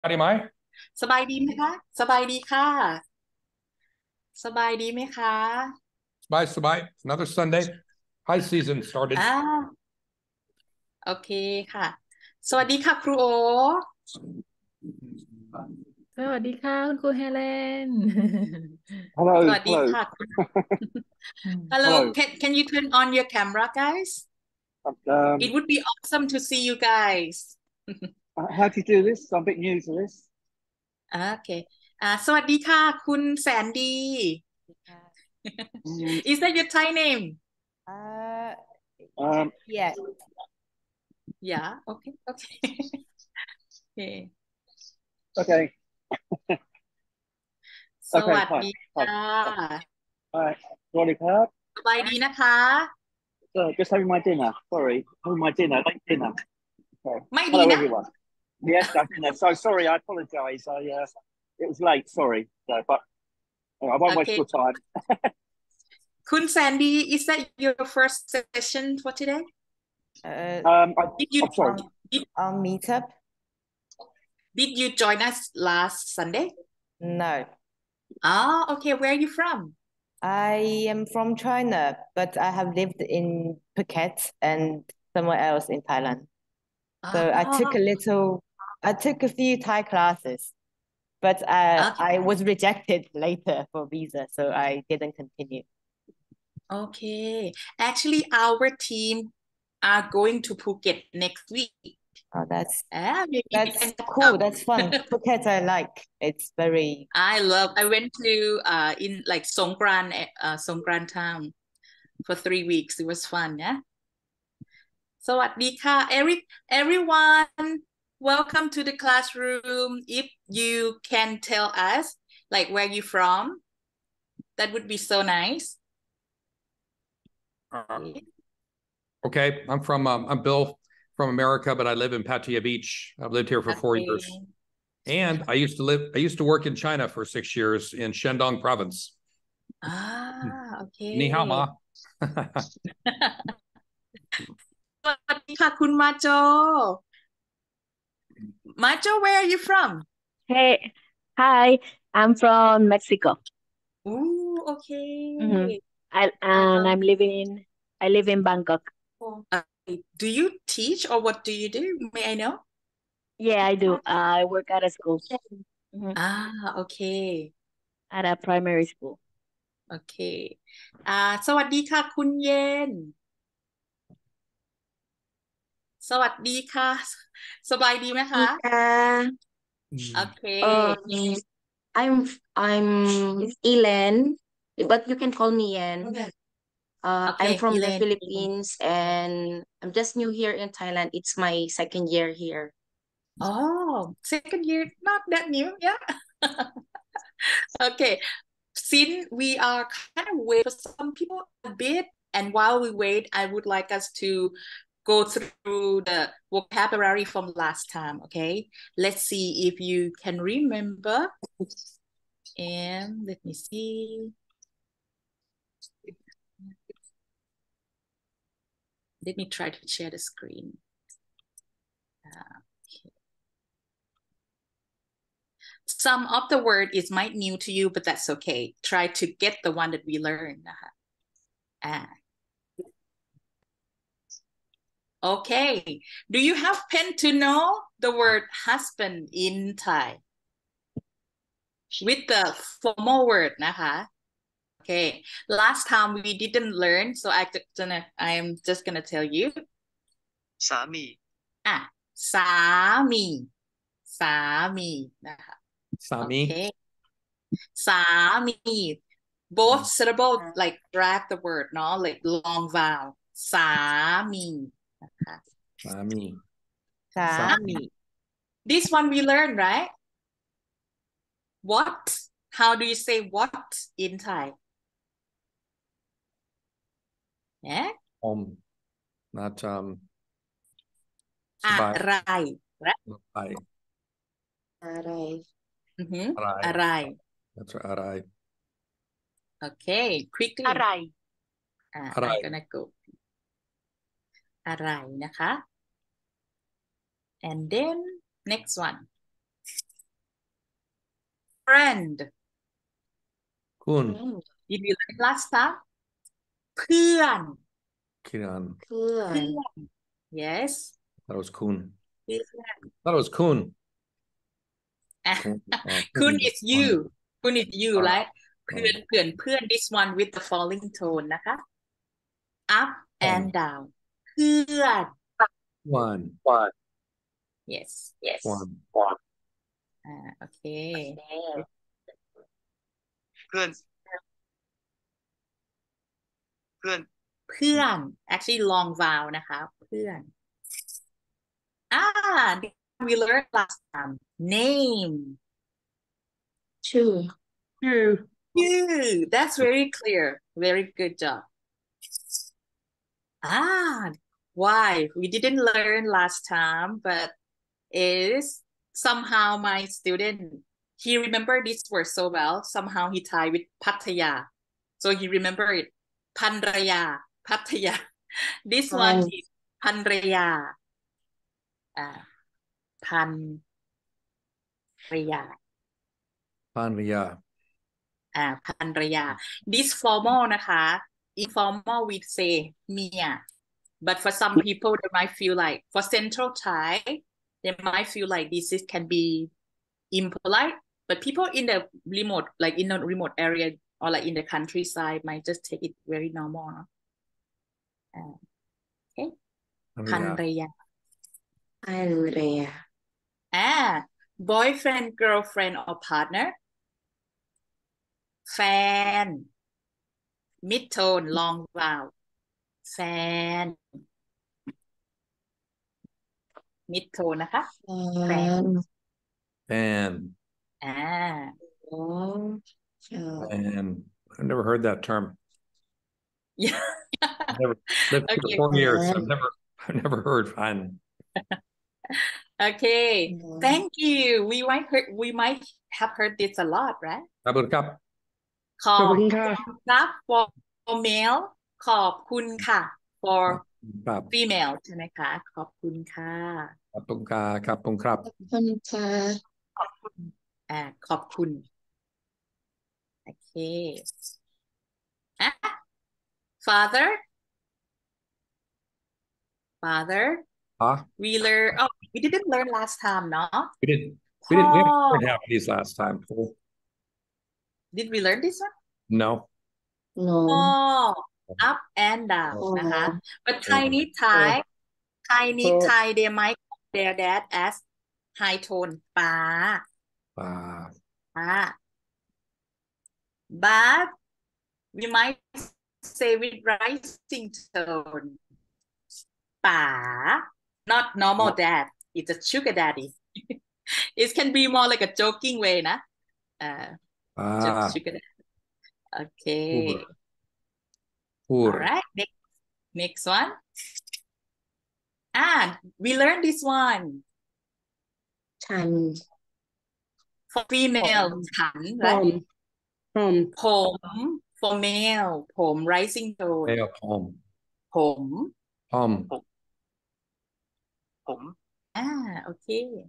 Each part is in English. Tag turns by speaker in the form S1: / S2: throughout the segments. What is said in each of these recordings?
S1: ดีไหม
S2: สบายดีไหมคะสบายดีค่ะสบายดีไหมคะ
S1: สบาย another Sunday high season started
S2: อ่าโอเคค่ะสวัสดีค่ะครูโอ
S3: สวัสดีค่ะคุณครูเฮเลน
S2: ส
S4: Hello,
S2: วัสดี
S4: hello,
S2: ค่ะ
S3: อืม
S2: Hello
S4: hello.
S2: can you turn on your camera guys it
S4: Um,
S2: would be awesome to see you guys
S4: how do you do this? I'm a bit new to this.
S2: โอเคสวัสดีค่ะคุณแสนดี
S4: Mm,
S2: Is that your Thai name
S3: Uh,
S4: Um,
S3: yeah.
S2: Yeah okay okay โอเค
S4: okay,
S2: ส
S4: okay,
S2: วัส
S4: hi,
S2: ดี
S4: hi,
S2: ค่
S4: hi.
S2: ะ
S4: All right, Roddy Club.
S2: สบายดีนะคะ
S4: Just having my dinner. Sorry, having my dinner, late dinner. Okay.
S2: ไม่ดี
S4: Hello,
S2: นะ
S4: everyone. Yes, I dinner. So sorry, I apologise. It was late. Sorry, but I
S2: โอ
S4: won't
S2: เค
S4: waste your time.
S2: คุณแซนดี้ is that your first session for today
S3: Uh,
S2: did you
S4: I'm sorry.
S2: did,
S3: meetup?
S2: did you join us last Sunday
S3: No.
S2: Okay where are you from
S3: I am from China, but I have lived in Phuket and somewhere else in Thailand. So
S2: oh
S3: I took a few Thai classes, but
S2: okay
S3: I was rejected later for visa, so I didn't continue.
S2: okay actually our team are going to Phuket next week
S3: Oh,
S2: maybe we
S3: that's
S2: can
S3: cool.
S2: come
S3: That's fun. Phuket I like. It's very
S2: I went to in like Songkran town for 3 weeks it was fun yeah สวัสดีค่ะ everyone welcome to the classroom if you can tell us like where you from that would be so nice
S1: okay I'm Bill from America but I live in Pattaya Beach. I've lived here for 4 years and I used to work in China for 6 years in Shandong province
S2: โอเค
S1: นี่ฮาวมา
S2: สวัสดีค่ะคุณมาโจมาโจ where are you from
S5: Hey, hi, I'm from Mexico.
S2: okay
S5: And I live in Bangkok.
S2: uh, do you teach or what do you do may I know
S5: Yeah, I do. I work at a school, mhm,
S2: okay
S5: at a primary school.
S2: โอเคสวัสดีค่ะคุณเย็นสวัสดีค่ะสบายดีไหมคะ
S6: Uh,
S2: โอเค
S6: um, I'm Elen, but you can call me Yen.
S2: โอเค
S6: I'm from the
S2: Elaine
S6: Philippines and I'm just new here in Thailand. It's my second year here.
S2: second year not that new yeah okay since we are kind of wait for some people a bit and while we wait I would like us to go through the vocabulary from last time okay let's see if you can remember and let me see let me try to share the screen okay. Some of the word is might new to you but that's okay try to get the one that we learned นะคะอ่า Okay. Do you have pen to know the word husband in Thai with the formal word นะคะ Okay. Last time we didn't learn, so I'm just gonna tell you.
S4: สามี
S2: อ่ะสามีสามีนะคะ
S1: Sami
S2: Okay. สามี both syllable like drag the word เนาะ like long vowel สามีนะคะ
S1: Sami
S3: Sami.
S2: This one we learned, right? What? How do you say what in Thai? Yeah?
S1: not
S2: อะ
S1: สบาย
S2: ไร right?
S1: ไป
S6: Aray.
S1: อะไร
S2: อะไร
S1: that's right อะไร
S2: Okay, quickly.
S5: อะไร
S1: อะไร
S2: I'm gonna go. อะไรนะคะ And then next one. friend
S1: Kun.
S2: did we learn last time เพื่อน
S1: Kiran.
S6: เพื่อน
S2: yes
S1: That was Kun.
S2: เพื่อน
S1: That was Kun.
S2: อ่ะ
S1: Kun.
S2: Kun is you Kun is you
S1: Ah.
S2: right เพื่อน this one with the falling tone นะคะ up and down เพื่อน
S1: One.
S2: yes
S1: One.
S2: โอเค
S7: เพื่อน
S2: เพื่อน actually long vowel นะคะเพื่อนwe learned last time name
S6: ชื่อ
S2: that's very clear very good job why we didn't learn last time but is somehow my student he remembered this word so well somehow he tied with Pattaya so he remembered it ภรรยา Pattaya this one is ภรรยาภรรยา
S1: Panriya.
S2: ภรรยา this formal นะคะ informal we say เมีย but for some people they might feel like for central Thai they might feel like this can be impolite but people in the remote like in the remote area or like in the countryside might just take it very normal เนอะokay ภรรยา
S6: อันเรีย
S2: boyfriend girlfriend or partner แฟน mid tone long vowel แฟน mid tone นะคะ
S6: แฟน
S1: Fan.
S6: อ๋อ
S1: Fan. I've never heard that term.
S2: yeah
S1: I've never lived here
S2: Okay.
S1: for 4 years. I've never heard fan.
S2: okay thank you we might have heard this a lot right
S1: Abul Kap.
S2: ขอบคุณครับ for male ขอบคุณค่ะ for
S1: Kap.
S2: female ใช่ไหมคะขอบคุณค่ะ
S1: Kapungka. Kapungkrap.
S6: คนค่ะ
S2: ขอบคุณโอเค father
S1: Ah,
S2: we learn we didn't learn last time เนาะ
S1: we didn't learn half of these last time.
S2: did we learn this one
S1: No.
S6: no
S2: up and down
S6: อ๋อ
S2: นะคะ but Chinese Thai they might call their dad as high tone ป้า but we might say with rising tone ป๋า not normal dad it's a sugar daddy it can be more like a joking way นะjust sugar daddy okay
S1: Poor.
S2: all right next one we learned this one
S6: ฉัน
S2: for female ฉัน right ผม for male ผม rising tone
S1: Male home.
S2: ผม
S1: Home.
S7: ผม
S2: โอเค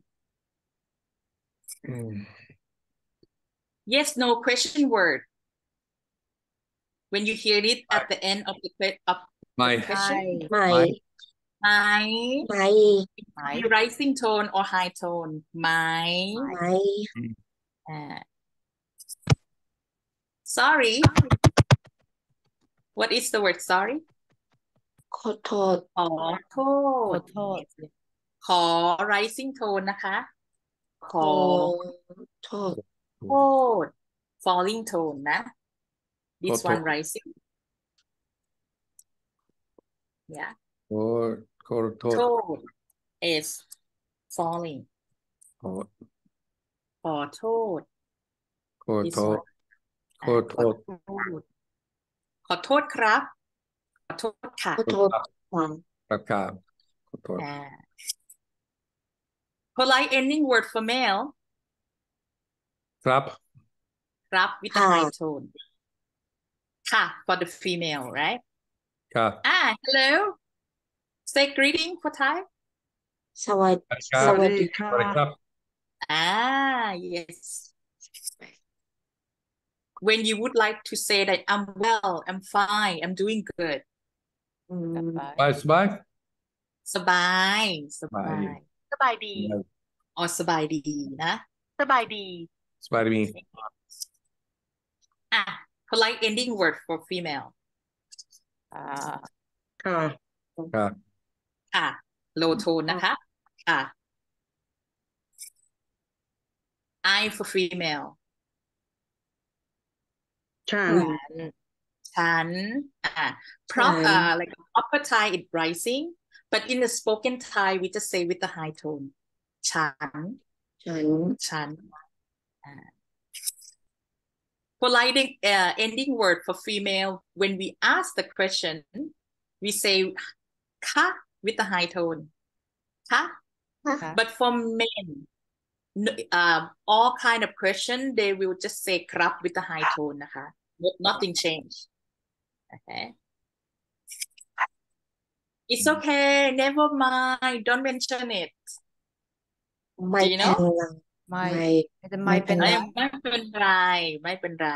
S2: yes no question word when you hear it at the end of the
S1: My.
S2: question
S6: ไม่
S2: my
S6: ไม่
S2: rising tone or high tone my
S6: ไม่
S2: sorry what is the word sorry
S6: ขอโทษ
S2: ขอโทษ ขอ rising tone นะคะ ข
S6: ข
S2: อ
S6: อโทษ
S2: โทษ falling tone นะ this
S1: ขอโทษ
S2: one rising yeah
S1: Kotor.
S2: โทษ is falling ขอโทษ this
S1: Kotor.
S2: one ขอโท
S1: Kotor.
S2: ษขอโทษครับ ขอโทษค่ะ
S6: ขอโทษค่ะ
S1: Kakab. Kotor.
S2: polite ending word for male
S1: Krap.
S2: ครับ with the high tone ค่ะ for the female right
S1: Ka.
S2: hello say greeting for Thai
S6: สวัสดี
S1: Ka.
S6: สวัสดี
S1: Krap.
S2: yes when you would like to say that I'm well, I'm fine, I'm doing good
S1: สบาย
S2: สบายสบาย
S5: สบายดี
S2: อ๋อสบายดีนะ
S5: สบายดี
S1: สบายดี
S2: อ่ะ polite ending word for female
S6: ค่ะ
S1: ครับ
S2: ค่ะ low tone นะคะค่ะ I for female
S6: ฉัน
S2: ฉันlike proper Thai is rising but in the spoken Thai we just say with the high tone ฉัน polite ending word for female when we ask the question we say ค่ะ with the high tone ค่ะ but for men all kind of question they will just say ครับ with the high tone นะคะ nothing change okay it's okay never mind don't mention it
S6: ไม่
S2: Do you know?
S3: ไม่เป็นไร
S2: ไม่เป็นไรไม่เป็นไร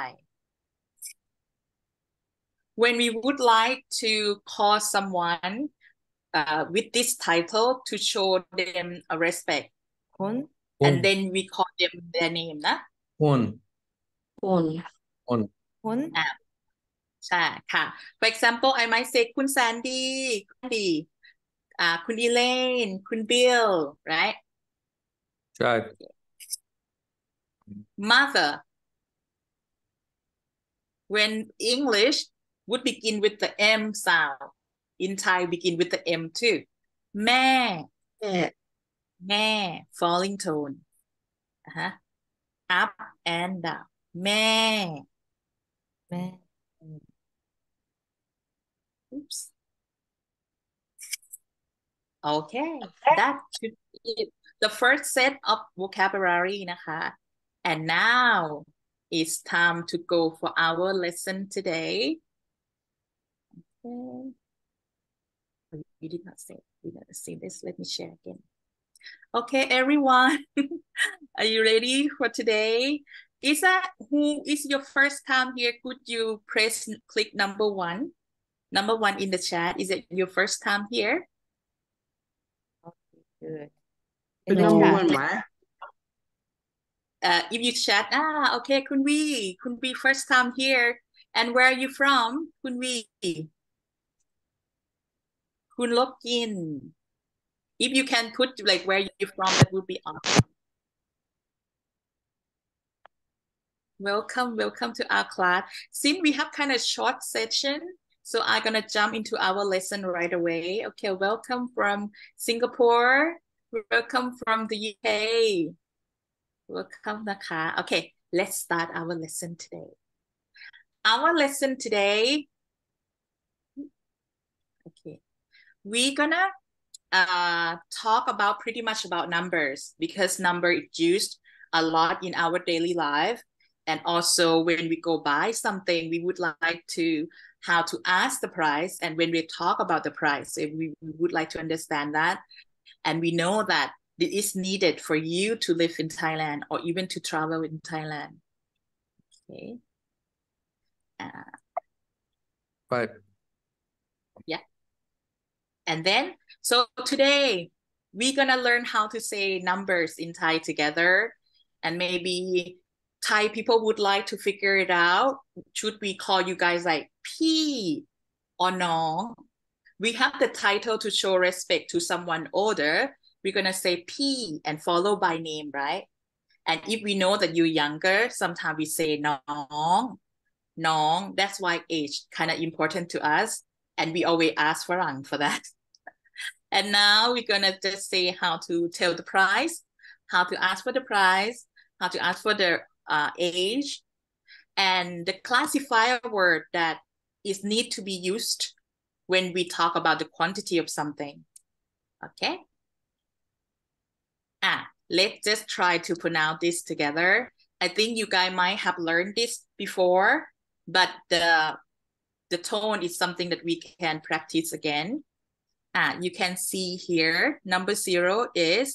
S2: when we would like to call someone with this title to show them a respect
S3: คุณ
S2: and then we call them their name นะ
S1: คุณ
S3: คุณ
S2: ใช่ค่ะ for example I might say คุณแซนดี้คุณอีเลนคุณบิล right
S1: ใช่
S2: mother when English would begin with the M sound in Thai begin with the M too แม่ falling tone up and down แม่ oops okay that should be it. The first set of vocabulary นะคะ and now it's time to go for our lesson today okay you did not say this let me share again okay everyone are you ready for today who is your first time here could you click number one in the chat is it your first time here
S3: good
S6: number one วะ
S2: if you chat okay คุณวี first time here and where are you from คุณวี คุณลบกิน if you can put like where you're from that would be awesome welcome to our class since we have kind of short session so I'm gonna jump into our lesson right away okay welcome from Singapore welcome from the UK welcome นะคะ okay let's start our lesson today okay we're gonna talk about pretty much about numbers because number is used a lot in our daily life and also when we go buy something we would like to how to ask the price and when we talk about the price we would like to understand that and we know that it is needed for you to live in Thailand or even to travel in Thailand okay
S1: right
S2: yeah and then so today we're gonna learn how to say numbers in Thai together and maybe Thai people would like to figure it out should we call you guys like P or Nong we have the title to show respect to someone older we're gonna say P and follow by name right and if we know that you're younger sometimes we say Nong that's why age kind of important to us and we always ask Farang for that and now we're gonna just say how to tell the price how to ask for the price how to ask for the age and the classifier word that is need to be used when we talk about the quantity of something okay let's just try to pronounce this together I think you guys might have learned this before but the tone is something that we can practice again you can see here number 0 is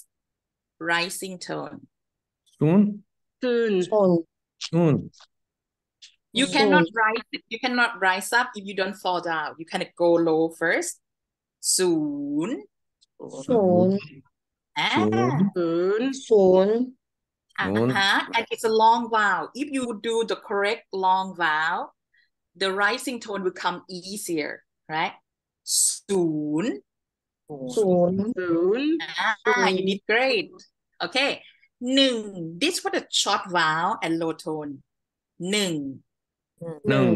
S2: rising tone
S1: soon
S6: soon
S2: You cannot rise up if you don't fall down. You can go low first. ศูนย์
S6: ศูนย์ ศูนย์
S2: and it's a long vowel. If you do the correct long vowel, the rising tone will come easier, right? ศูนย์
S6: ศูนย์
S2: you did great. Okay. หนึ่ง this was a short vowel and low tone. หนึ่ง
S1: หนึ่ง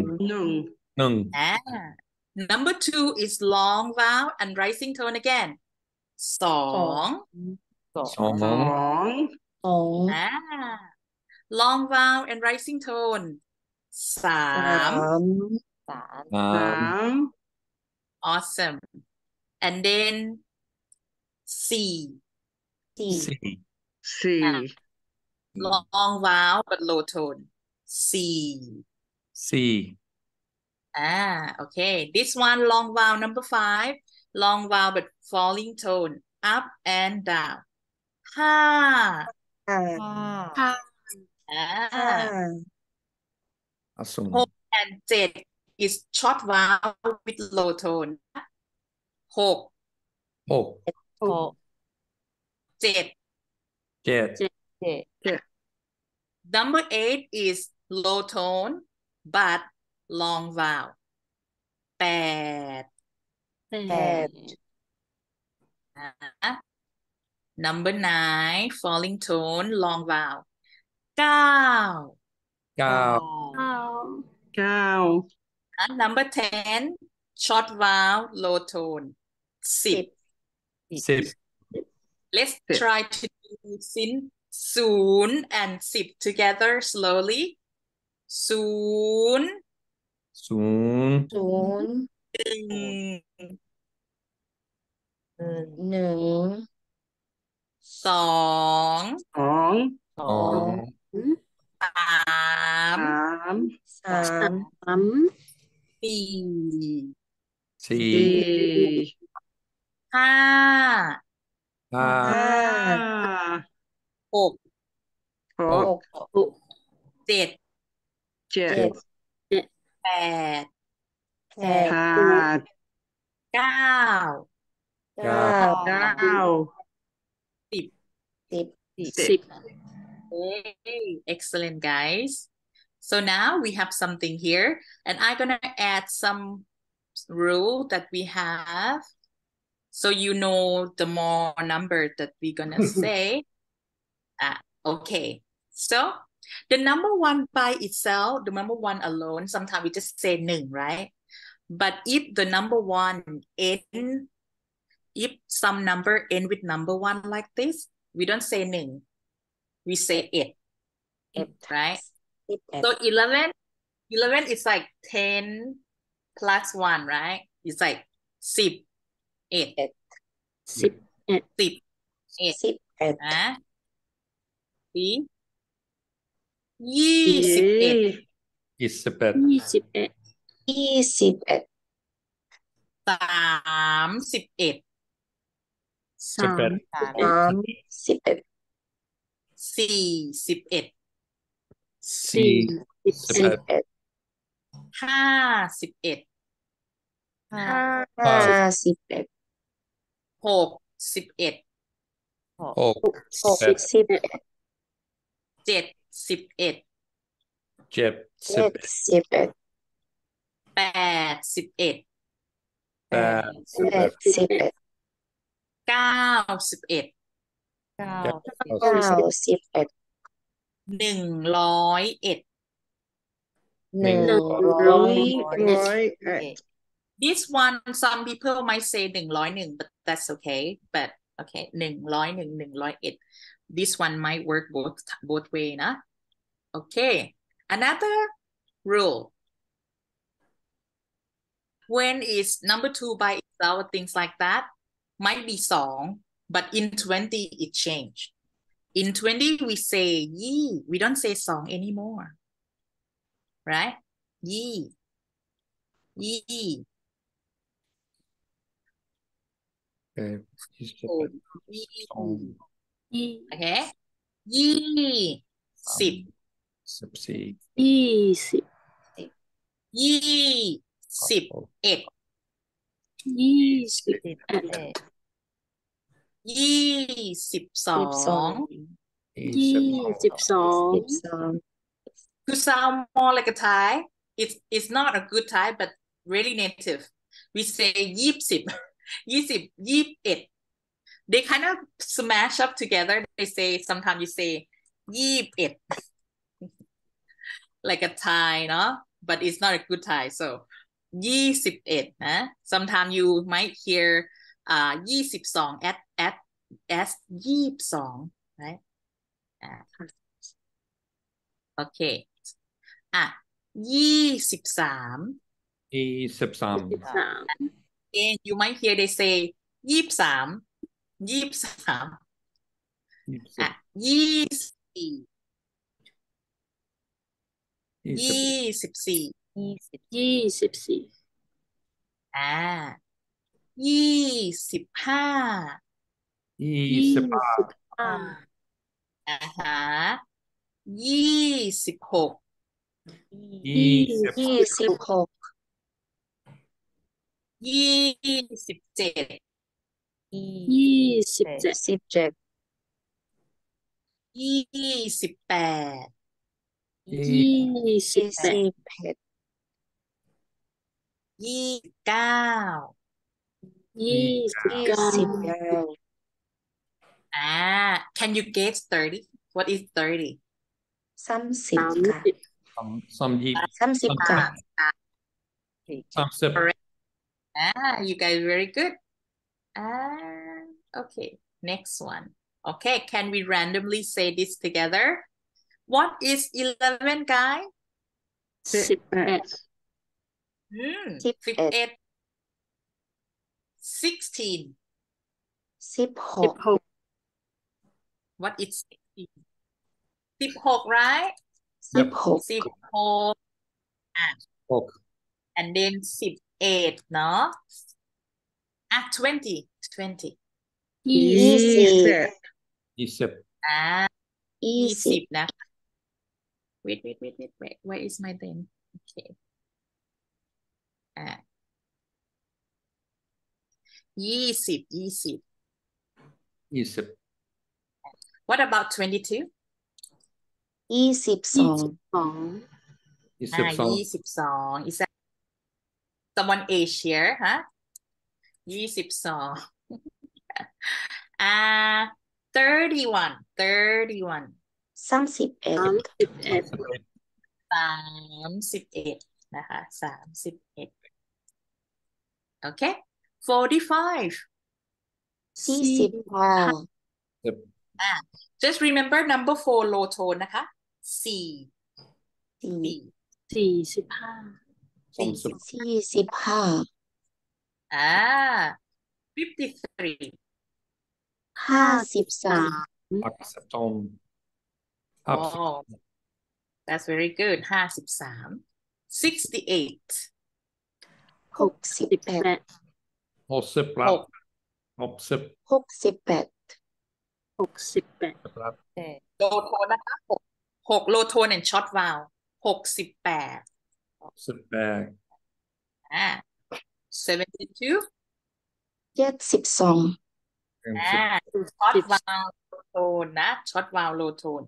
S2: Number 2 is long vowel and rising tone again. สอง
S1: สอง
S6: สอง
S2: long vowel and rising tone. สาม
S3: สาม
S2: Awesome. And then สี่
S6: สี่
S2: long vowel but low tone. สี่
S1: สี่
S2: Okay. This one long vowel number 5. Long vowel but falling tone. Up and down. ห้า
S3: ห้า
S1: awesome
S2: and 7 is short vowel with low tone. หก
S1: หก
S3: หก
S2: เจ็ด
S1: เจ็ด
S3: เจ็ด
S2: Number 8 is low tone but long vowel. แปด
S3: แปด
S2: Number 9 falling tone long vowel. เก้า
S1: เก้า
S2: Number 10 short vowel low tone. สิบ
S1: สิบ
S2: Let's try to do soon and 10 together slowly. ศูนย์
S1: ศูนย์
S6: ศูนย์
S2: หนึ่ง
S6: หนึ่ง
S2: สอง
S3: สอง
S2: สาม
S6: สาม
S2: สี่
S1: สี่
S2: ห้า
S1: ห้า
S2: หก
S1: หก
S2: เจ็ด
S6: เจ็ด
S2: แปด
S6: แปด
S2: เก้า
S1: เก้า
S2: สิบ
S6: สิบ
S2: Hey, excellent, guys. So now we have something here, and I'm gonna add some rule that we have, so you know the more number that we're gonna say. Okay. So the number one by itself, the number one alone, sometimes we just say หนึ่ง right? But if the number one if some number end with number one like this, we don't say หนึ่ง. We say 8, right? So 11 is like 10 plus 1, right? It's like 10, 8.
S6: สิบ
S2: 10,
S6: สิบเอ็ด
S2: See? 21
S1: ยี่สิบเอ็ด
S6: ยี่สิบเอ็ด
S2: 31
S1: สิบเอ็ด
S6: สามสิบเอ็ด
S2: 41
S1: สี่สิบเอ็ด
S2: 51
S3: ห้า
S6: 51
S2: 61
S1: หก
S6: 61
S2: 71
S1: เจ็ดสิบเอ็ด
S6: 71
S2: 81
S1: แปดสิบเอ็ด
S6: 81
S2: 91
S3: เก้า
S6: 91
S2: 101
S6: 101
S2: This one some people might say 101 but that's okay but okay 101 101 This one might work both way นะ Okay another rule when is number 2 by itself things like that might be 2 but in 20 it changed in 20 we say ยี่ we don't say 2 anymore right ยี่
S1: Okay.
S2: โอ้ยี่
S1: สอง
S2: okay 20
S1: สิบสี่
S6: 20
S2: 21
S5: 21
S2: 22
S5: 22
S2: to sound more like a Thai, it's not a good Thai, but really native. We say 20 21. They kind of smash up together. They say, sometimes you say 21 like a Thai, no? But it's not a good Thai. So 21 นะ Sometimes you might hear 22 as 22 right? Okay. 23 and you might hear they say 23 24 24 24
S5: 24
S2: 25 26
S6: 26
S2: 27
S5: 27
S2: 28
S5: 28
S2: 29
S5: 29
S2: Can you guess 30? What is 30?
S6: 30 ค่ะ
S1: some yeep
S6: 30ค่ะ
S1: some sip
S2: You guys very good. Okay, next one. Okay, can we randomly say this together? What is 11, guys?
S5: 18
S2: 11 16.
S6: 16
S2: What is 16? 16, right?
S6: 16
S2: 16
S1: Oak.
S2: and then 18 เนาะ 20 20
S6: 20
S1: Isip
S2: 20 นะ wait where is my pen? Okay 20
S1: Isip
S2: What about 22?
S6: 22
S1: Isip song
S2: 22 Is that someone age here, huh? 22 31
S6: 31
S2: 31นะคะ31 Okay 45
S6: 45
S2: Just remember number 4 low tone นะคะ4
S1: some sip
S6: 45
S2: 53
S6: 53
S1: Acceptone
S2: Oh, that's very good 53 68
S6: 68
S1: or sip rap or sip
S6: 68
S1: rap
S2: โลโทนนะคะ6โลโทน and short vowel 68
S1: sip bag
S2: 72
S6: 72
S1: and
S2: short vowel low tone นะ short vowel low tone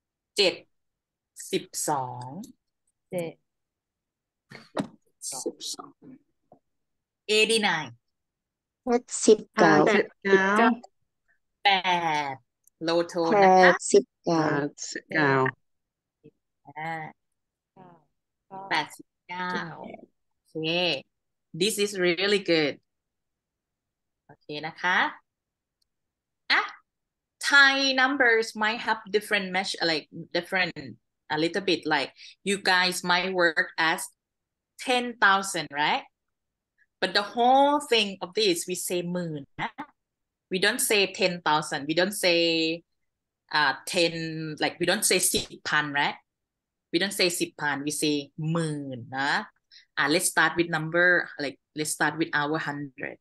S2: 72 89
S6: 89
S2: 8 low tone นะคะ
S6: 89
S2: 89 Okay this is really good โอเคนะคะ Thai numbers might have different measure, like different a little bit. Like you guys might work as 10,000, right? But the whole thing of this, we say 10,000. We don't say 10,000. We don't say 10, like we don't say 10,000, right? We don't say 10,000. We say 10,000 นะlet's start with number, like let's start with our 100.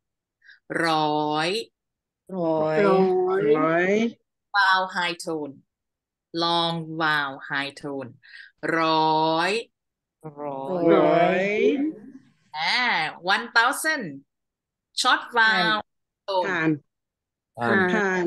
S2: 100 vowel high tone long vowel high tone 100
S3: Rồi.
S2: 1,000 short vowel tone.
S7: ผ่าน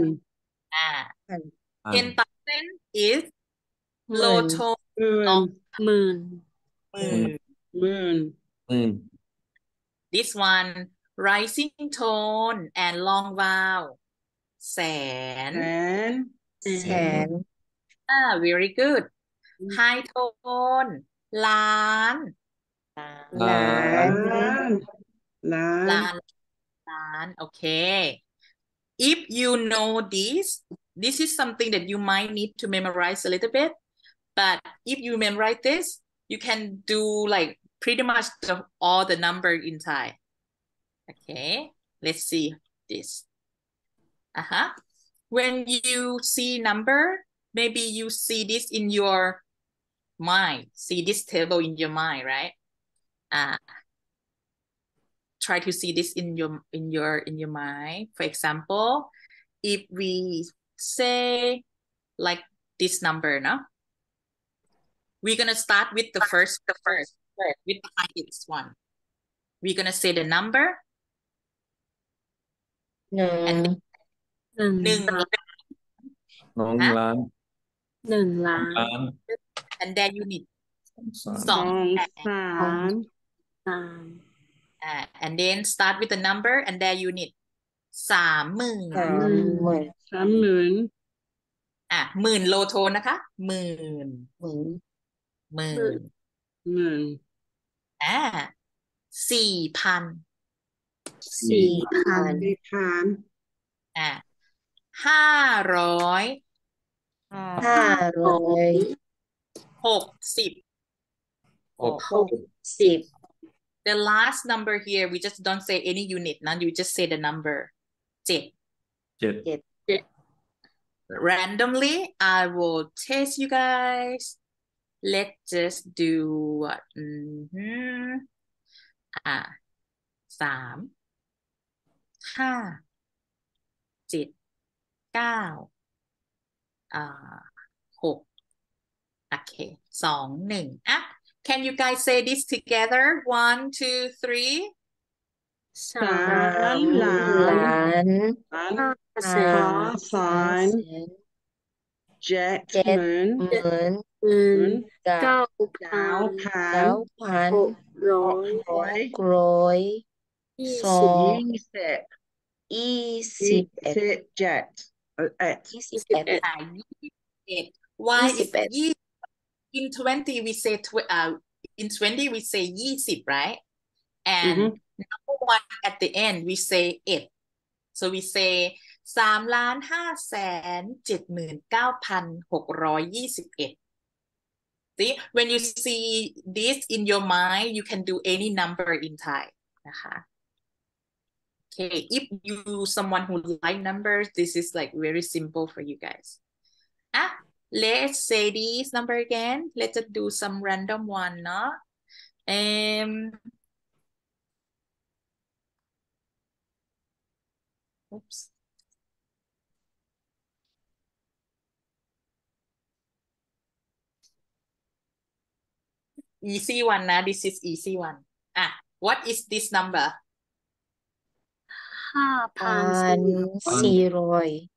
S2: 10,000 is
S6: หมื่
S2: low
S6: น
S2: tone
S7: หมื่น
S2: long
S6: หมื่น
S7: หมื่น
S2: this one rising tone and long vowel แสน
S7: แสน
S6: แสน
S2: very good high tone ล้าน
S7: ล้าน
S2: ล้านล้าน okay if you know this is something that you might need to memorize a little bit but if you memorize this you can do like pretty much all the number in Thai okay let's see this when you see number maybe you see this in your mind see this table in your mind right try to see this in your mind for example if we say like this number no we're gonna start with the first with the highest one we're gonna say the number
S6: หนึ่ง
S2: and
S7: หนึ่ง
S2: 1
S1: ล้าน
S7: หนึ่งล้าน
S1: ล้าน
S2: and then you need
S1: สาม
S7: สอง
S2: 2
S7: สาม
S2: and then start with the number and then you need 30,000
S6: สามหมื่น
S7: 30,000
S2: หมื่นโลโทนนะคะหมื่น
S6: หมื่น
S2: หมื่น
S7: หมื่น
S2: 4,000
S6: 4,000
S7: 4,000
S2: 500
S6: 560
S2: 60 the last number here we just don't say any unit now you just say the number 7
S1: 7
S2: randomly I will test you guys let's just do what 3 5 7 9 6 okay 2 1 can you guys say this together 1 2 3
S7: สาม
S6: ล้าน
S7: แสน
S6: แสน
S7: เจ็ด
S6: เจ็ด
S7: หมื่น
S6: หมื่น
S7: หมื่น
S6: เก้า
S7: 9,000
S6: 9,600
S7: 600
S6: สอง
S7: 20
S6: 21
S2: why is
S6: 21
S2: in 20 we say in 20 we say 20 right and number 1 at the end we say 8 so we say 3,579,621 see when you see this in your mind you can do any number in Thai นะคะ okay if you someone who like numbers this is like very simple for you guys let's say this number again let's just do some random one no oops easy one na this is easy one what is this number
S6: 5,400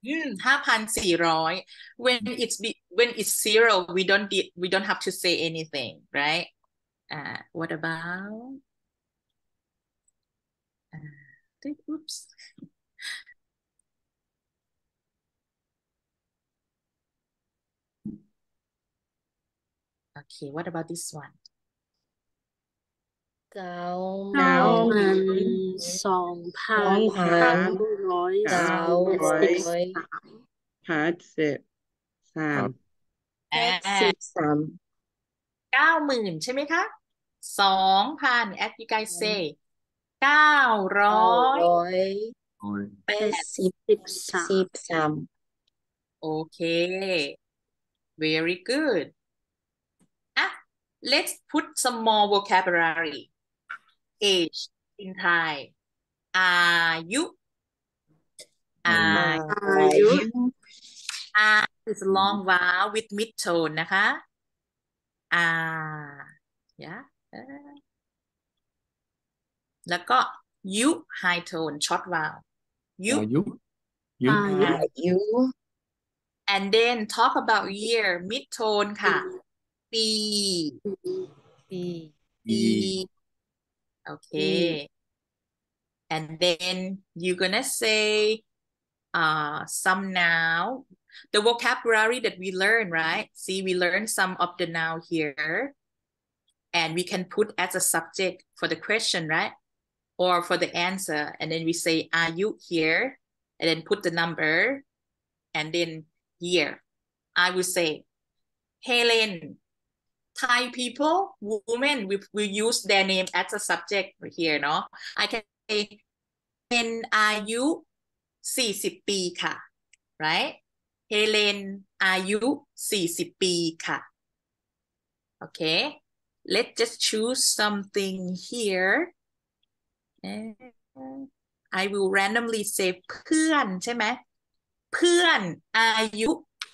S2: 5,400 when it's 0 we don't have to say anything right what about oops okay what about this one 90,000ใช่ไหมคะ 2,000 as you guys say 983 okay very good let's put some more vocabulary age in Thai อายุ is long vowel with mid tone นะคะ yeah แล้วก็ you high tone short vowel you
S1: you
S6: you
S2: and then talk about year mid tone ค่ะ ปี
S3: ปี
S2: okay and then you're gonna say some noun the vocabulary that we learn right see we learn some of the noun here and we can put as a subject for the question right or for the answer and then we say are you here and then put the number and then year I will say Helen Thai people women we use their name as a subject here เนาะ I can say เป็นอายุ40 ปีค่ะ right เฮเลนอายุ40 ปีค่ะ okay let's just choose something here I will randomly say เพื่อนใช่ไหมเพื่อนอายุ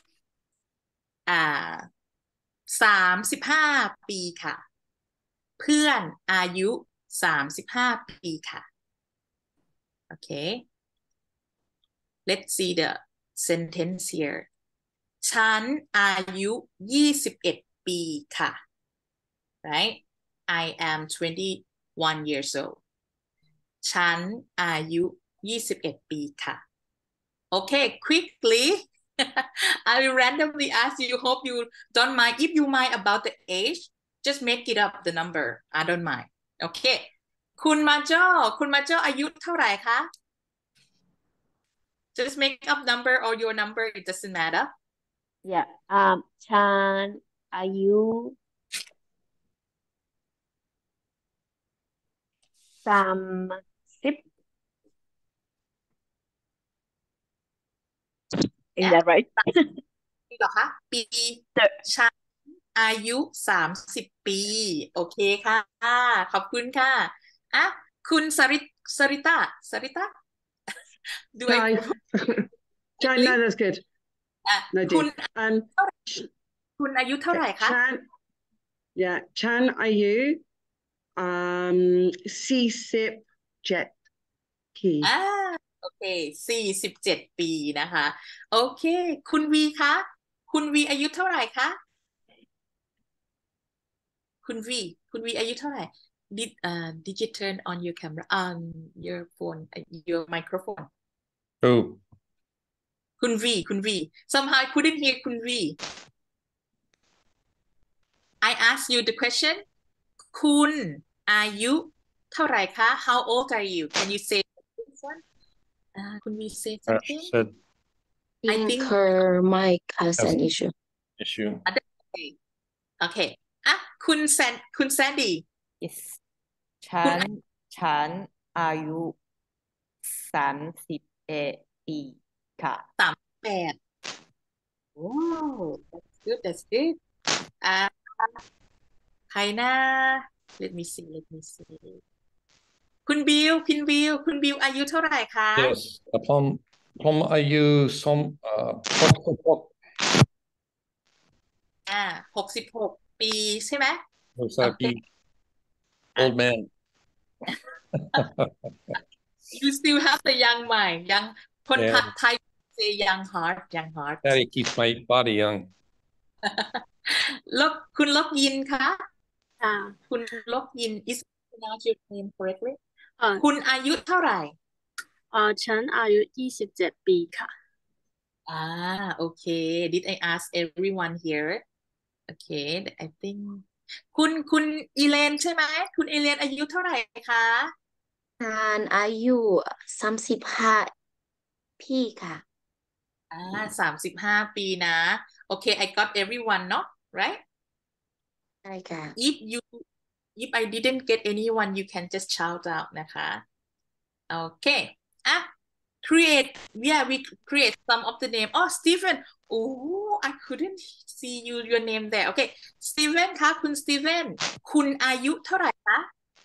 S2: 35 ปีค่ะ เพื่อนอายุ35 ปีค่ะ okay let's see the sentence here ฉันอายุ21 ปีค่ะ right I am 21 years old ฉันอายุ21 ปีค่ะ okay quickly I will randomly ask you hope you don't mind if you mind about the age just make it up the number I don't mind okay คุณมาโจ้อายุเท่าไหร่คะ just make up number or your number it doesn't matter
S5: yeah ฉันอายุ30 is that right
S2: ปีเหรอคะปีฉันอายุ30 ปีโอเคค่ะขอบคุณค่ะอ่ะคุณสริตาด้วย
S7: Chai, no, that's good.
S2: คุ
S7: No,
S2: ณ
S7: dear.
S2: คุณอายุเท่าไหร่คะ
S7: Chan ayu C-sip jet key.
S2: โอเค47 ปีนะคะโอเคคุณวีคะคุณวีอายุเท่าไหร่คะคุณวีอายุเท่าไหร่ did you turn on your camera on your phone your microphone
S1: oh
S2: คุณวี somehow I couldn't hear คุณวี I asked you the question คุณอายุเท่าไหร่คะ how old are you can you sayคุณวี say something
S1: said
S2: I think
S6: her mic has an issue
S2: okay อ่ะคุณแซนดี้
S3: yes ฉันอายุ31 ปีค่ะ
S2: 38 wow that's good ใครนะ let me see คุณบิวอายุเท่าไหร่คะ
S1: yesผมอายุ
S2: 66 ปีใช่ไหม
S1: old man
S2: you still have the young mind ยังคนไทย say young heart
S1: that keeps my body young
S2: คุณลบยินคะคุณลบยิน is pronounce your name correctly คุณอายุเท่าไหร่
S8: ฉันอายุ27 ปีค่ะ
S2: โอเค did I ask everyone here okay I think คุณอีเลนใช่ไหมคุณอีเลนอายุเท่าไหร่คะ
S6: ฉันอายุ35 ปีค่ะ
S2: 35 ปีนะโอเค I got everyone เนาะ right
S6: ใช่ค่ะ
S2: if I didn't get anyone you can just shout out นะคะโอเคwe create some of the name Stephen I couldn't see your name there okay Stephen คะคุณ Stephen คุณอายุเท่าไหร่คะ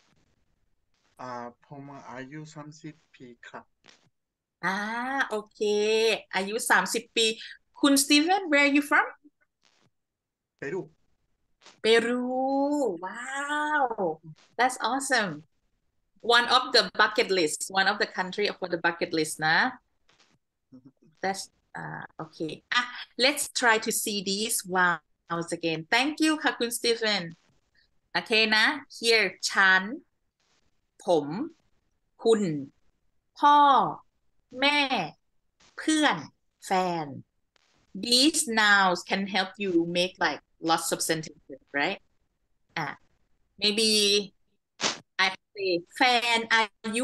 S9: ผมอายุ30 ปีครับ
S2: โอเคอายุ30 ปีคุณ Stephen where are you from Peru. Wow, that's awesome. One of the bucket list, one of the country for the bucket list นะ That's okay. Let's try to see these wows again. Thank you ค่ะคุณ Stephen โอเคนะ Here ฉัน ผม คุณ พ่อ แม่ เพื่อน แฟน These nouns can help you make like lots of sentences, right? Maybe I say แฟนอายุ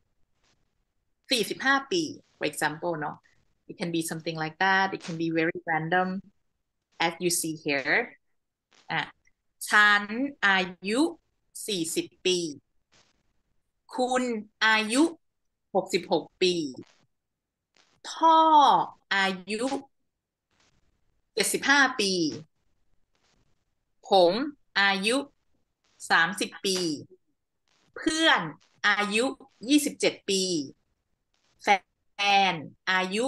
S2: 45 ปี for example เนาะ It can be something like that. It can be very random as you see here. ฉันอายุ40 ปี คุณอายุ66 ปี พ่ออายุ75 ปี ผมอายุ30 ปี เพื่อนอายุ27 ปี แฟนอายุ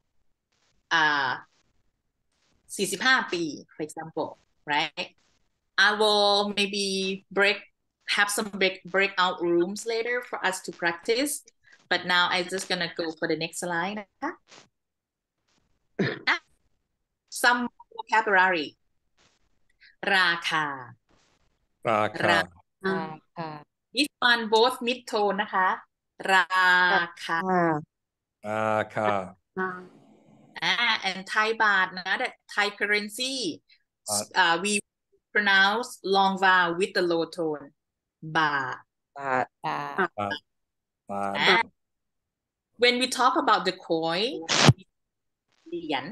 S2: 45 ปี for example, right? I will maybe have some breakout rooms later for us to practice, but now I'm just gonna go for the next slide นะคะ Some vocabulary ราคา This one both mid tone นะคะ ราคา and Thai baht นะ that Thai currency we pronounce long vowel with the low tone บาท When we talk about the coin เหรียญ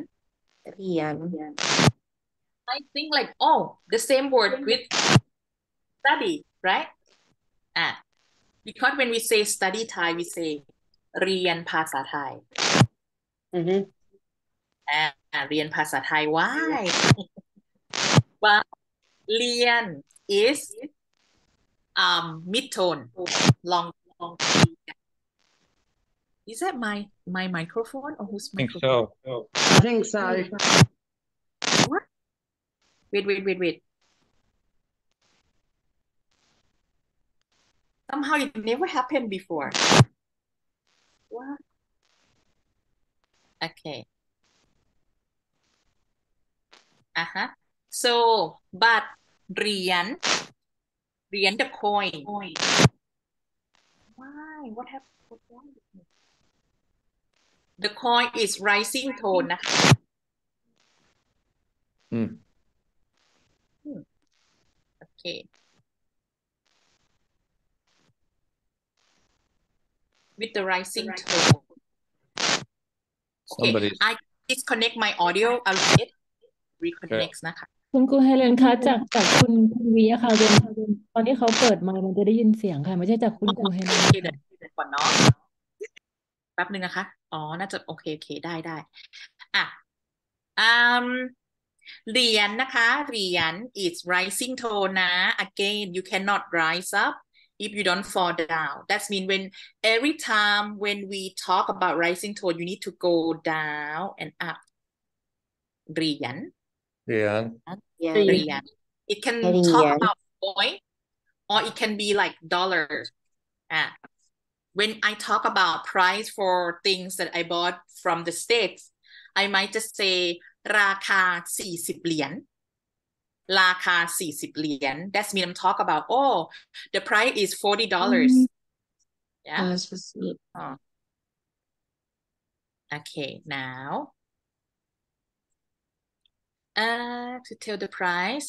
S2: I think like the same word with study, right? Because when we say study Thai we say เรียนภาษาไทย เรียนภาษาไทย why? Well, เรียน is mid tone long Is that my microphone or whose microphone?
S7: I think so.
S2: What? Wait. Somehow it never happened before. What? Okay. So, but เหรียญ the coin. Why? What happened? What's wrong with me? The coin is rising tone นะคะ Okay. With the rising tone. Okay. I disconnect my audio a little bit. Reconnect นะคะ
S10: คุณครูเฮเลนคะจากคุณวีอะค่ะตอนที่เขาเปิดไมค์มันจะได้ยินเสียงค่ะไม่ใช่จากคุณครูเฮเลน
S2: โอเคเดี๋ยวก่อนเนาะแป๊บนึงนะคะน่าจะโอเคได้เหรียญนะคะเหรียญ is rising tone นะ again you cannot rise up if you don't fall down that's mean when every time when we talk about rising tone you need to go down and up เหรียญ It can talk about coin or it can be like dollars. When I talk about price for things that I bought from the States, I might just say ราคา40 เหรียญ ราคา40 เหรียญ That's mean I'm talk about the price is $40. Yeah. Okay, now to tell the price,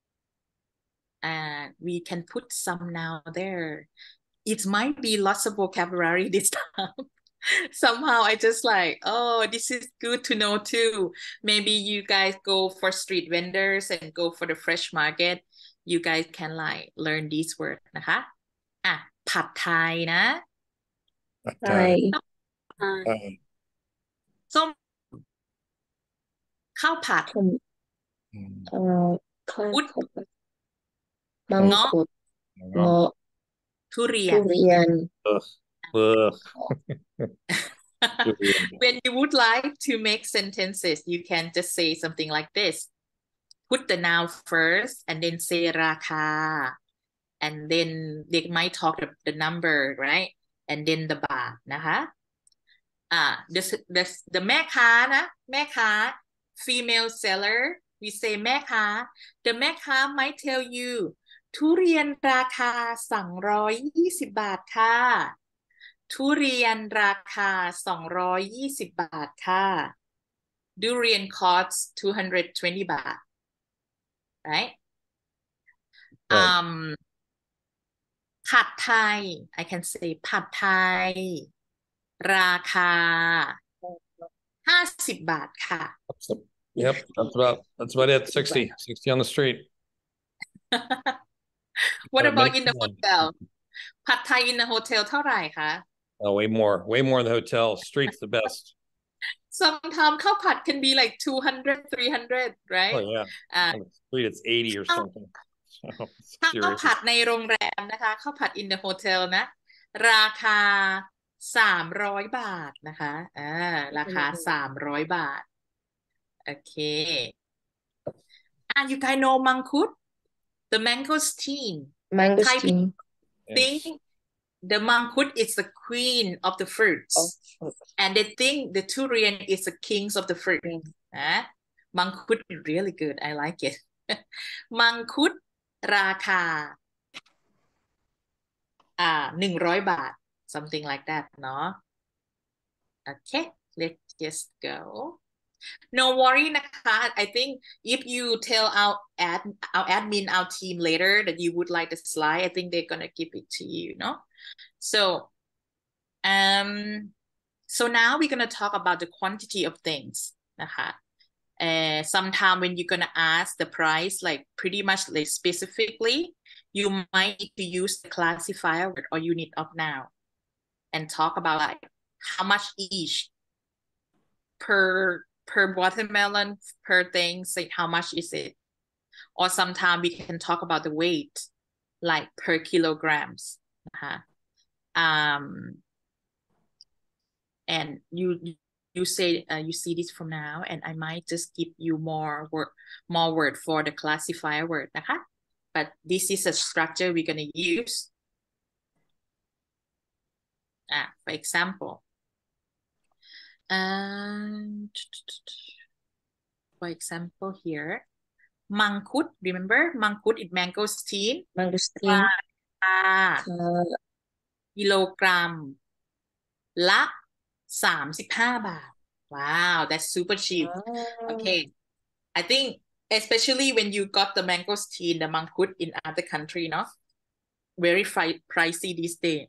S2: we can put some now there. It might be lots of vocabulary this time. Somehow I just like, this is good to know too. Maybe you guys go for street vendors and go for the fresh market. You guys can like learn these words นะคะผัดไทยนะ ส้มข้าวผัดพุดเงาะทุเรียน When you would like to make sentences you can just say something like this put the noun first and then say ราคา and then they might talk the number right and then the บาทนะคะ the แม่ค้านะแม่ค้า female seller we say แม่ค้า the แม่ค้า might tell you ทุเรียนราคา220 บาทค่ะทุเรียนราคา220 บาทค่ะ durian costs 220 บาท rightผัดไทย I can say ผัดไทยราคา50 บาทค่ะ
S1: Yep, that's about it. 60 on the street.
S2: What about in the hotel ผัดไทย in the hotel เท่าไหร่คะ
S1: Oh, way more in the hotel. Street's the best.
S2: Sometimes ข้าวผัด can be like 200 300 right
S1: Oh yeah. On the street it's 80 or something.
S2: ข้าวผัดในโรงแรมนะคะข้าวผัด in the hotel นะราคา300 บาทนะคะราคา300 บาทโอเคyou guys know มังคุด the mangosteen
S6: Mangosteen.
S2: think the mangkut is the queen of the fruits and they think the durian is the kings of the fruit mangkut is really good I like it มังคุดราคา100 บาท something like that เนาะ okay let's just go no worry นะคะ I think if you tell our admin our team later that you would like the slide I think they're gonna give it to you no so now we're gonna talk about the quantity of things นะคะ sometime when you're gonna ask the price like pretty much like specifically you might need to use the classifier word or unit of noun and talk about like how much each per watermelon per thing say how much is it or sometimes we can talk about the weight like per kilograms and you say you see this from now and I might just give you more word for the classifier wordนะคะ but this is a structure we're going to use for example for example here มังคุด remember มังคุด is mangosteen กิโลกรัมละ35 บาท wow that's super cheap okay I think especially when you got the mangosteen the mangkut in other country no very pricey these days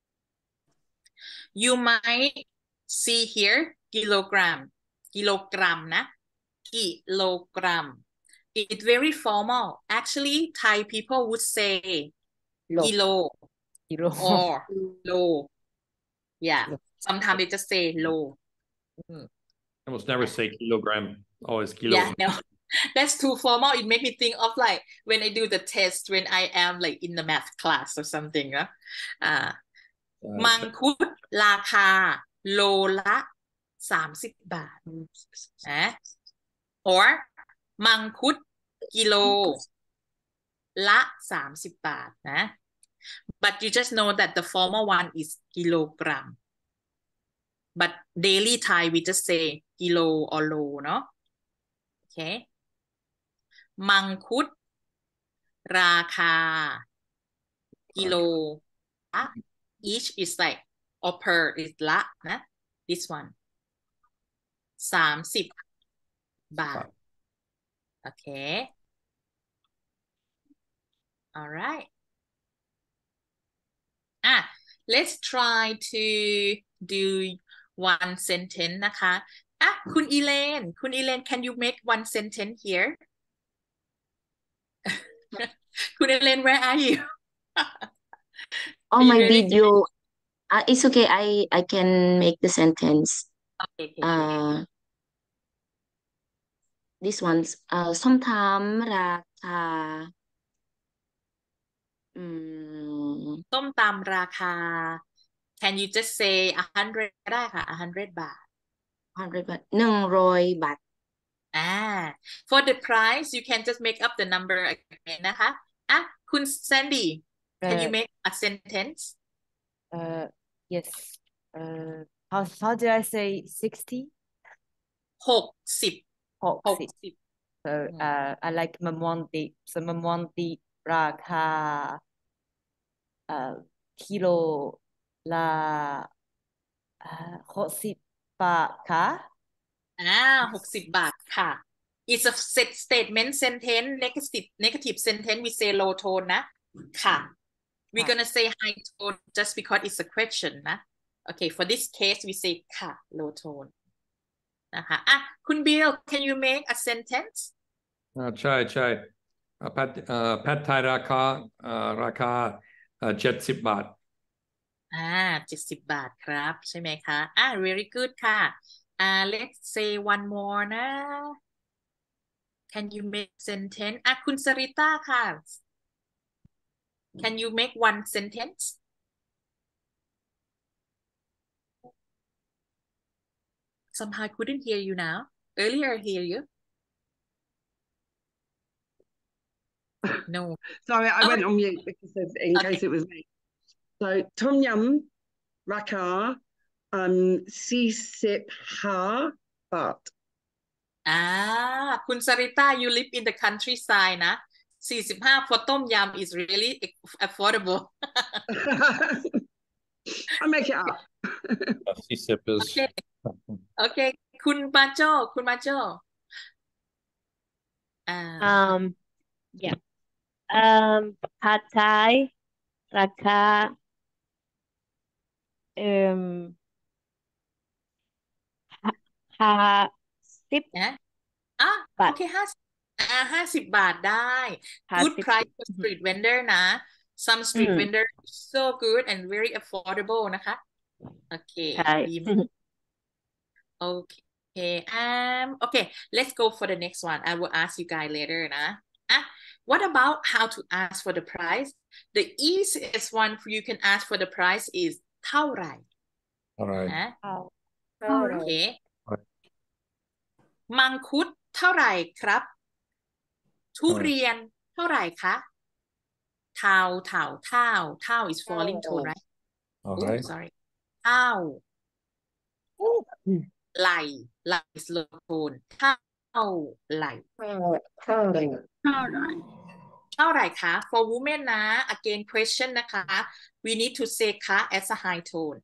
S2: you might see here kilogram นะกิโลกรัม it's very formal actually Thai people would say kilo or lo yeah sometimes they just say lo
S1: Almost never say kilogram, always kilo.
S2: yeah no that's too formal it make me think of like when I do the test when I am like in the math class or something มังคุดราคาโลละ30 บาทor มังคุดกิโลละ30 บาทนะ but you just know that the formal one is kilogram but daily Thai we just say kilo or lo เนาะ okay มังคุดราคากิโลละ each is like or per is ละนะ this one 30 บาท okay all right let's try to do one sentence นะคะคุณอีเลน can you make one sentence here คุณอีเลน where are you
S6: Oh, my video. It's okay. I can make the sentence.
S2: okay
S6: This one's ส้มตำราคา
S2: ส้มตำราคา can you just say 100 ก็ได้ค่ะ100 บาท
S6: 100 บาท100 บาท
S2: For the price you can just make up the number again นะคะคุณ Sandy can you make a sentence
S3: yes how did I say 60
S2: 60 so
S3: I like มะม่วงดิบ so มะม่วงดิบราคากิโลละ60 บาทค่ะ
S2: 60 บาทค่ะ it's a set statement sentence negative sentence we say low tone นะค่ะ we're gonna say high tone just because it's a question นะ okay for this case we say ค่ะ low tone นะคะคุณ Bill can you make a sentence
S1: ใช่แพทไทยราคา70 บาท
S2: 70 บาทครับใช่ไหมคะvery good ค่ะlet's say one more นะ can you make sentence คุณสริต้าค่ะ can you make one sentence somehow I couldn't hear you now earlier I hear you no
S7: Sorry, I went on mute because in case it was me. So Tom Yum Raka 45 baht.
S2: คุณสริต้า you live in the countryside นะ45 for ต้มยำ is really affordable
S7: I make it up.
S1: CSIP is
S2: okay คุณมาโจ
S5: yeah Pad Thai ราคา50 บาท
S2: โอเค50 บาทได้ good price for street vendor นะ some street vendor so good and very affordable นะคะโอเคดีมากokay okay let's go for the next one I will ask you guys later นะ what about how to ask for the price the easiest one for you can ask for the price is เท่าไหร่ okay มังคุดเท่าไหร่ครับทุเรียนเท่าไหร่คะเท่า is falling tone right
S1: okay
S2: sorry เท่าไหล is low tone เท่าไหร่คะ for women นะ again question นะคะ we need to say คะ as a high tone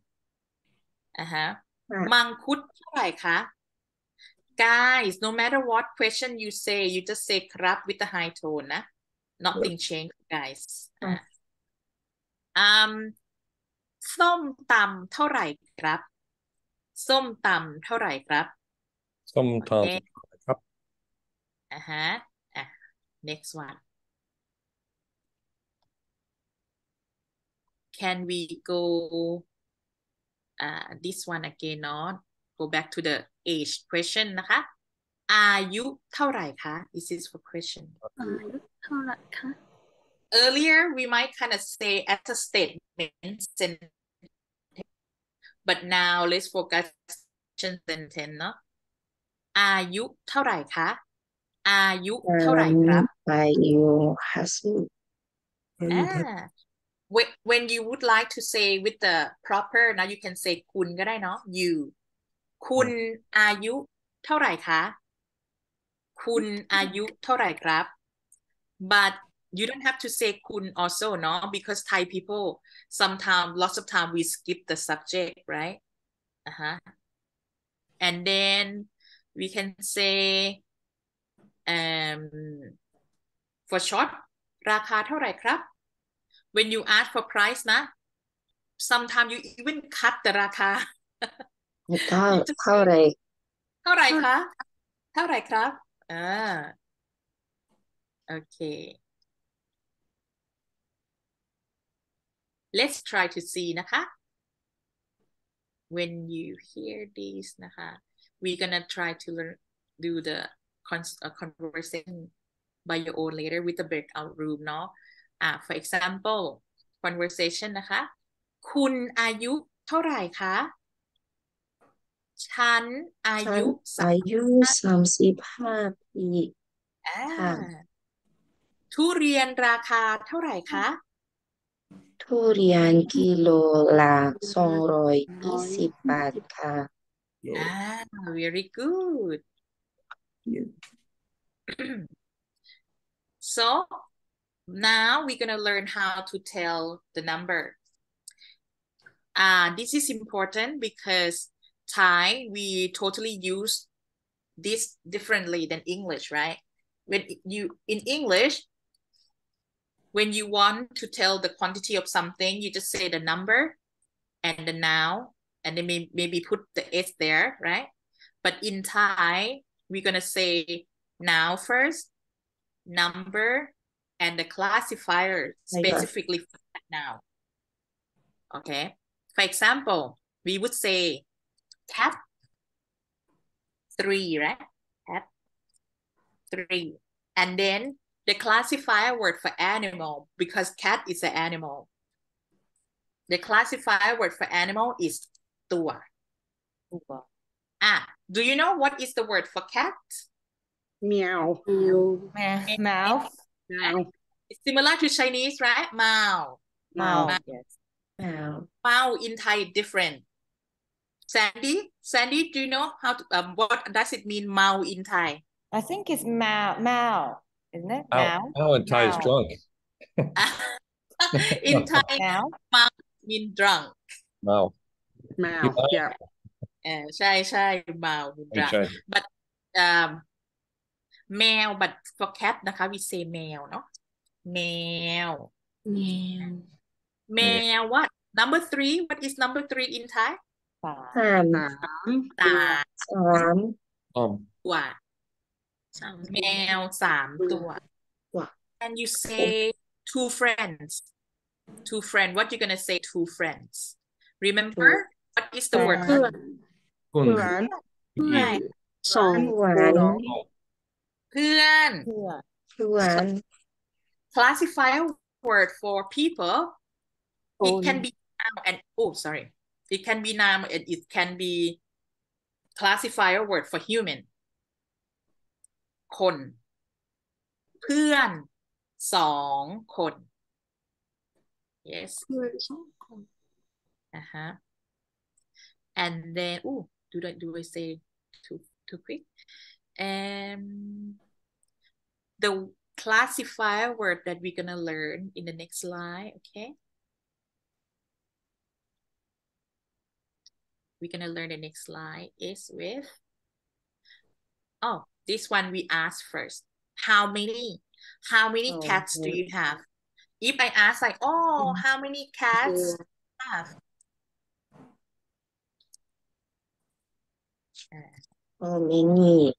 S2: มังคุดเท่าไหร่คะ guys no matter what question you say you just say ครับ with the high tone นะ nothing change guys ส้มตำเท่าไหร่ครับส้มตำเท่าไหร่ครับ
S1: ส้มตำครับ
S2: next one can we go this one again เนาะ go back to the age question นะคะอายุเท่าไหร่คะ this is for question
S8: อายุเท่าไหร่คะ
S2: earlier we might kind of say as a statement but now let's focus sentence เนาะอายุเท่าไหร่คะอายุเท่าไหร่ครับ
S6: อายุ
S2: when you would like to say with the proper now you can say คุณก็ได้เนาะ you คุณอายุเท่าไหร่คะคุณอายุเท่าไหร่ครับ but you don't have to say คุณ also เนาะ because Thai people sometimes lots of time we skip the subject right and then we can say for short ราคาเท่าไหร่ครับ when you ask for price นะ sometimes you even cut the ราคา
S6: เท่าไหร่
S2: เท่าไหร่คะเท่าไหร่ครับokay let's try to see นะคะ when you hear this นะคะ we're gonna try to do the conversation by your own later with the breakout room เนาะfor example conversation นะคะคุณอายุเท่าไหร่คะฉันอา
S6: ฉัน
S2: ยุ
S6: อายุ35 ปี
S2: อ่า
S6: ค่ะ
S2: ทุเรียนราคาเท่าไหร่คะ
S6: ทุเรียนกิโลละ220 บาทค่ะ
S2: very good so now we're gonna learn how to tell the number this is important because Thai we totally use this differently than English, right? When you in English, when you want to tell the quantity of something, you just say the number and the noun, and then maybe put the S there, right? But in Thai, we're gonna say noun first, number, and the classifier specifically for that noun. Okay. For example, we would say cat 3, right? Cat 3. And then the classifier word for animal, because cat is an animal. The classifier word for animal is ตัว do you know what is the word for cat?
S7: Meow.
S3: Mouth.
S2: It's similar to Chinese, right? Mao.
S3: Mouth. Yes.
S2: Mao in Thai different. Sandy, do you know how to, what does it mean Mao in Thai?
S3: I think it's Mao, isn't it? Mao.
S1: Mao in Thai is
S3: Mao.
S1: drunk.
S2: In Thai,
S3: Mao.
S2: Mao mean drunk.
S1: Mao.
S7: Meow. Yeah.
S2: ใช่เมา drunk. But แมว but for cat นะคะ we say แมวเนาะแมว what number 3 what is number 3 in Thai ตัวแมว 3 ตัว and you say two friends what you gonna say two friends remember what is the word
S7: เพื่อน
S8: สอง
S2: เพื่อน classifier word for people it can be noun and it can be noun and it can be classifier word for human คน เพื่อน 2 คน yes
S8: เพื่อนสองคน
S2: and then do I say too quick the classifier word that we're gonna learn in the next slide, okay? We're gonna learn the next slide is with this one we ask first. How many cats do you have? If I ask like, how many cats do you have?
S6: How many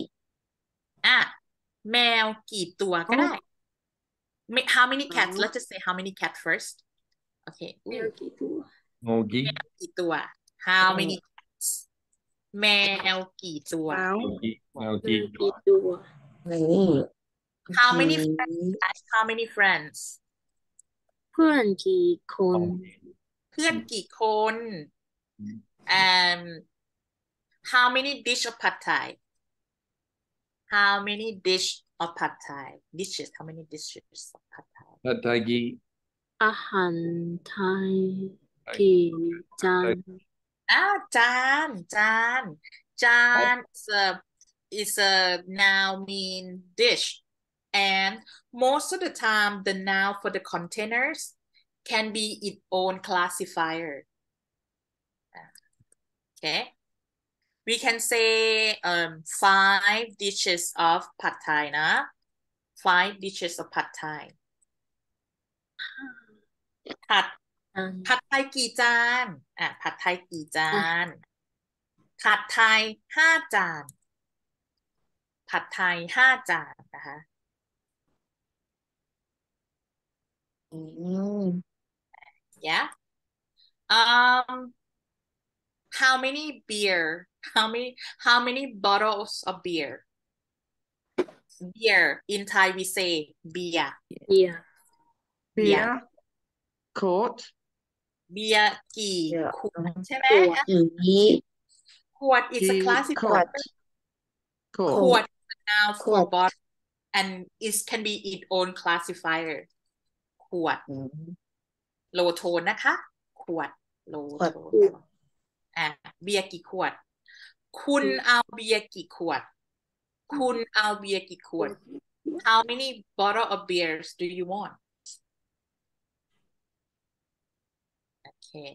S2: แมวกี่ตัวก็ได้ how many cats let's just say how many cats first okay
S8: แมวกี่ตัว
S1: Mogi.
S2: แมวกี่ตัว how many cats แมวกี่ตัว
S1: Mogi.
S8: แมวกี่ตัว
S2: how many friends how many friends
S8: เพื่อนกี่คน
S2: เพื่อนกี่คน how many dish of pad thai how many dish of pad thai dishes how many dishes of pad thai
S1: Pad Thai gi.
S8: อาหารไทยกี่จาน
S2: จาน is a noun mean dish and most of the time the noun for the containers can be its own classifier okay we can say 5 dishes of pad thai นะ 5 dishes of pad thai ผัดไทยกี่จานผัดไทยกี่จานผัดไทย5 จานผัดไทย5 จานนะคะ yeah how many beer how many bottles of beer in Thai we say beer
S8: เบียร์
S7: Beer. Court.
S2: เบียร์กี่ขวดใช่ไหม Quart is a classifier. Quart is a noun for bottle, and it can be its own classifier. ขวด โลโทนนะคะ ขวด โลโทน เบียร์กี่ขวด คุณเอาเบียร์กี่ขวด คุณเอาเบียร์กี่ขวด How many bottle of beers do you want? Okay.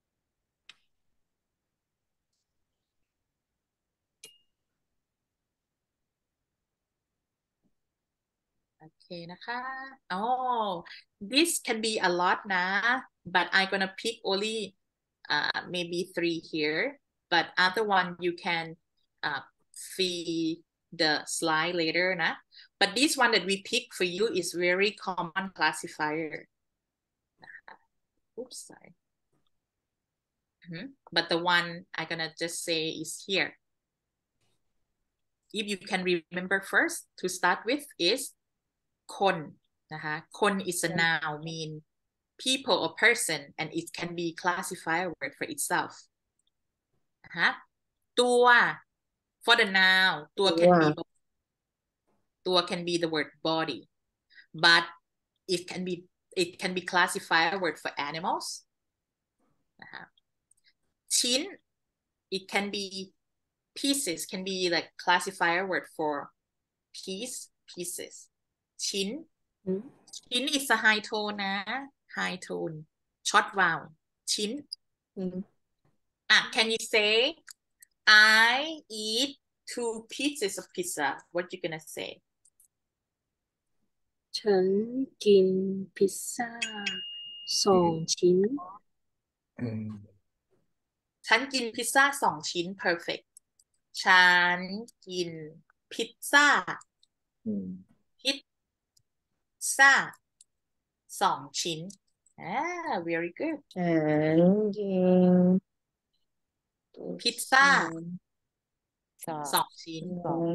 S2: Okay นะคะ Oh, this can be a lot นะ but I'm gonna pick only maybe 3 here, but other one you can see the slide later นะ but this one that we pick for you is very common classifier. Oops, sorry. But the one I'm gonna just say is here. If you can remember first to start with is คนนะคะ คน is a noun mean people or person and it can be classifier word for itself นะคะตัว for the noun ตัว can be the word body but it can be classifier word for animals นะคะชิ้น it can be pieces can be like classifier word for pieces ชิ้น ชิ้น is a high tone นะ high tone short vowel ชิ้น can you say I eat 2 pieces of pizza what you gonna say
S8: ฉันกินพิซซ่า2 ชิ้น
S2: ฉันกินพิซซ่า2 ชิ้น perfect ฉันกินพิซซ่าพิซซ่า2 ชิ้น very good
S6: ฉันกิน
S2: พิซซ่า2 ชิ้น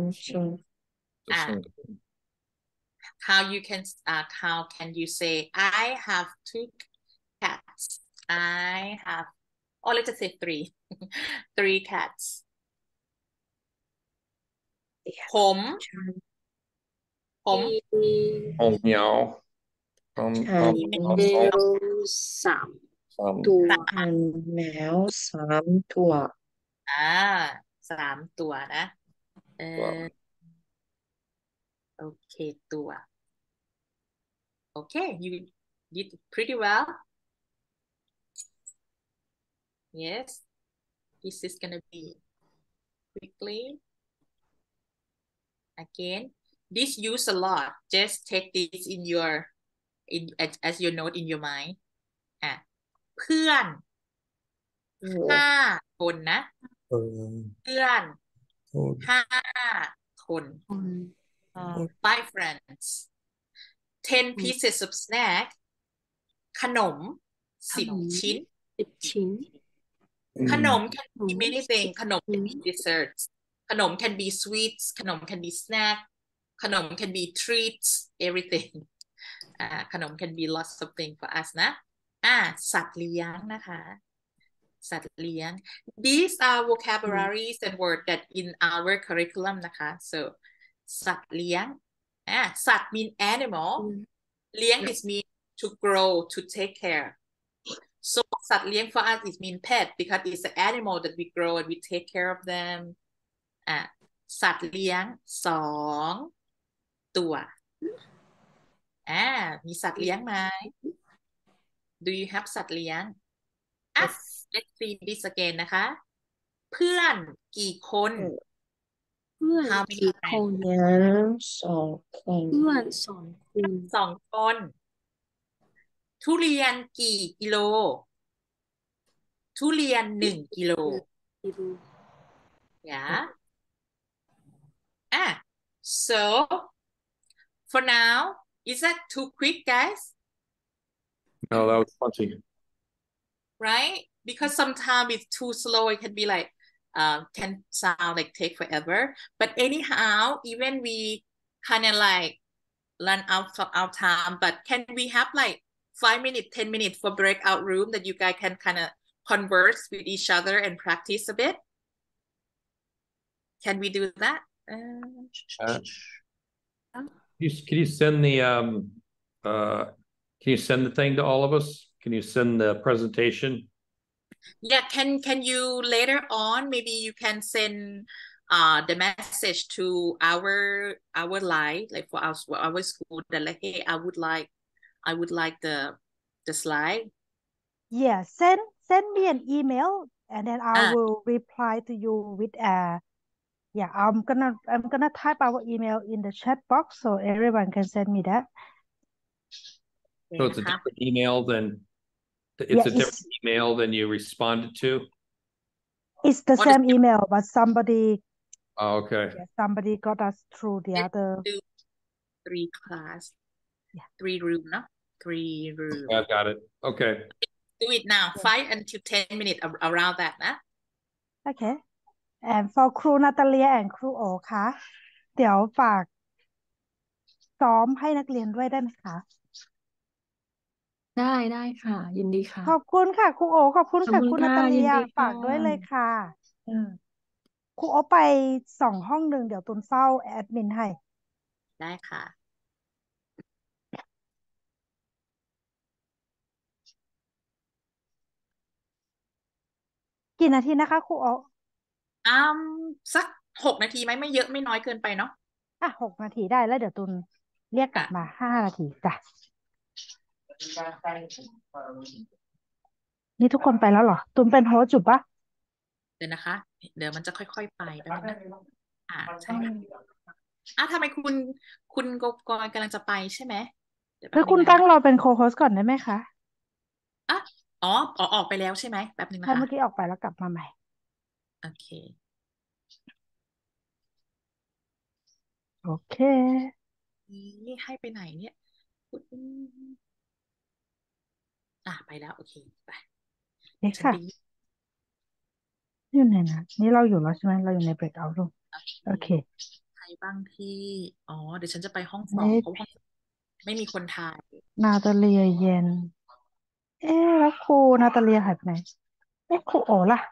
S2: how can you say I have 2 cats I have let's just say 3 3 cats ผม
S1: เหมียว
S8: แมว3 ตัว
S6: แมว3 ตัว
S2: 3 ตัวนะโอเคตัว Okay you did pretty well yes this is gonna be quickly again this use a lot just take this in your as your note in your mind เพื่อน 5 คนนะเพื่อน 5 คน 5 friends 10 pieces of snack ขนม 10 ชิ้น ขนม can be many things ขนม can be desserts ขนม can be sweets ขนม can be snack ขนม can be treats everything ขนม can be lots of things for us นะสัตว์เลี้ยงนะคะสัตว์เลี้ยง these are vocabularies and words that in our curriculum นะคะ so สัตว์เลี้ยงสัตว์ mean animal เลี้ยง is mean to grow to take care so สัตว์เลี้ยง for us is mean pet because it's an animal that we grow and we take care of them สัตว์เลี้ยง 2 ตัวมีสัตว์เลี้ยงไหม Do you have สัตว์เลี้ยงlet's see this again นะคะเพื่อนกี่คน How many
S6: 2
S2: คน ทุเรียนกี่กิโล ทุเรียน 1 กิโล yeah so for now is that too quick guys
S1: No, that was plenty.
S2: Right? Because sometimes it's too slow. It can be like, can sound like take forever. But anyhow, even we kind of like run out of our time, but can we have like 5 minutes, 10 minutes for breakout room that you guys can kind of converse with each other and practice a bit? Can we do that?
S1: Uh, can you send the can you send the thing to all of us? Can you send the presentation?
S2: Yeah, can you later on maybe you can send the message to our live like for our school that like hey I would like the slide.
S11: Yeah, send me an email and then I will reply to you with yeah, I'm gonna type our email in the chat box so everyone can send me that.
S1: So it's a different email than
S11: Yeah,
S1: it's a different email than you responded to.
S11: It's the same email, but somebody
S1: Oh, okay.
S11: somebody got us through the other.
S2: 3 class. Yeah. 3 room, no? 3 room.
S1: I've got it. Okay.
S2: Do it now. 5 until 10 minutes around that นะ
S11: Okay. And for ครู Natalia and ครู โอ คะ เดี๋ยวฝากซ้อมให้นักเรียนด้วยได้ไหมคะ
S10: ได้ค่ะ ยินดีค่ะ
S11: ขอบคุณค่ะครูโอขอบคุณ
S10: ขอบ
S11: ค่ะ
S10: คุ
S11: ค
S10: ณ
S11: รู
S10: ค่ะ
S11: นาตา
S10: ยิ
S11: เลี
S10: น
S11: ย
S10: ดี
S11: ฝากด้วยเลยค่ะ
S10: อืม
S11: ครูโอไป2 ห้องหนึ่งเดี๋ยวตุนเฝ้าแอดมินให้
S2: ได้ค่ะ
S11: กี่นาทีนะคะครูโอ
S2: สัก 6 นาทีไหมไม่เยอะไม่น้อยเกินไปเนาะ
S11: 6 นาทีได้แล้วเดี๋ยวตุนเรียกกลับมา5 นาทีจ้ะนี่ทุกคนไปแล้วเหรอตุนเป็นโฮสต์จุบปะ
S2: เดี๋ยวนะคะ เดี๋ยวมันจะค่อยๆไปแป๊บนึงนะใช่ทำไมคุณโกกรกำลังจะไปใช่ไหมเดี๋ยวแป๊
S11: คื
S2: บ
S11: อ
S2: นึ
S11: คุ
S2: ง
S11: ณ
S2: นะ
S11: ตั้งรอเป็นโคโฮสต์ก่อนได้ไหมคะ
S2: อ๋อออกไปแล้วใช่ไหมแป๊บนึงนะ
S11: ถ้า
S2: คะ
S11: เมื่อกี้ออกไปแล้วกลับมาใหม่
S2: โอเค
S11: โอเค
S2: นี่ให้ไปไหนเนี่ยไปแล้วโอเคไป
S11: นี่
S2: ฉัน
S11: ค่ะ
S2: ไป
S11: อยู่ไหนนะนี่เราอยู่แล้วใช่ไหมเราอยู่ใน breakout room โอเค
S2: ใครบ้างที่เดี๋ยวฉันจะไปห้อง
S11: ไม่
S2: 2เพราะว่าไม่มีคนถ่าย
S11: นาตาเลียเย็น แล้วครูนาตาเลียหายไปไหน ครูโอล่ะ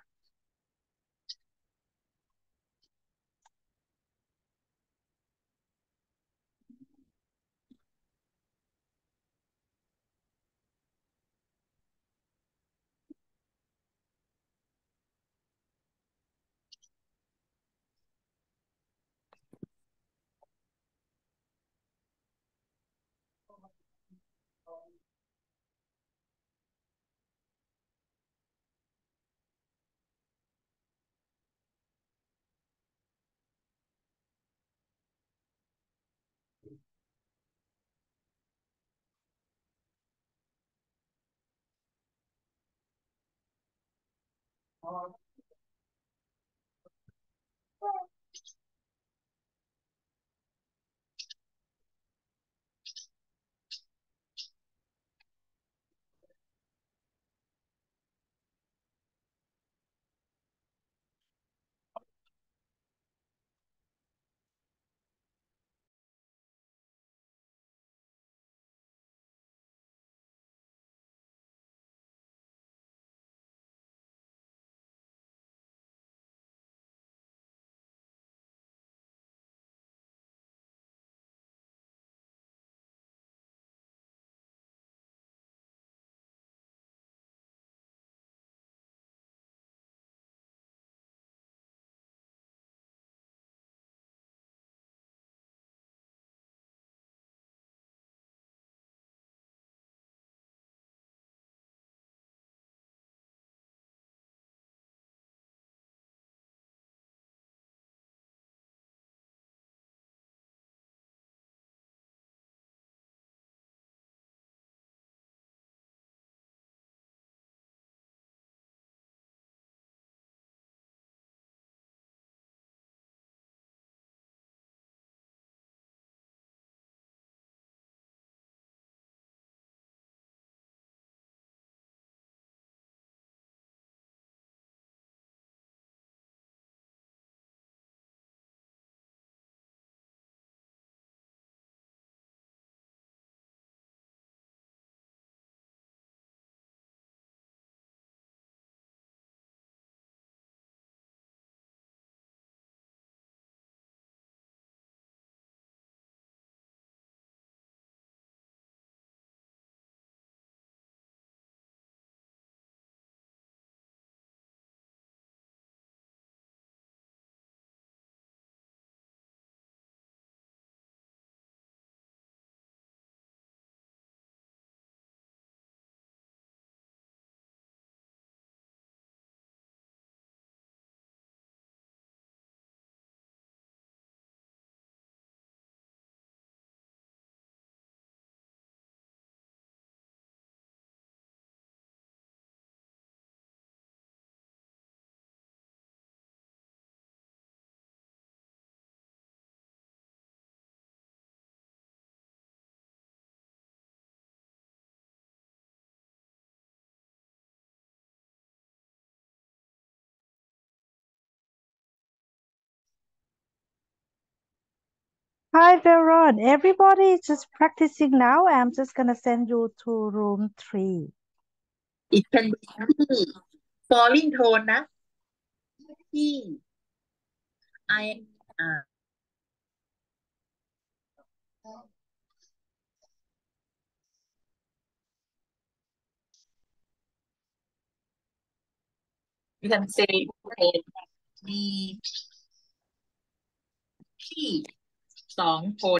S11: Hi, Veron. Everybody is just practicing now. I'm just gonna send you to room 3.
S2: It can beที่ falling tone นะที่ I อ่า you can say มีที่2 โทน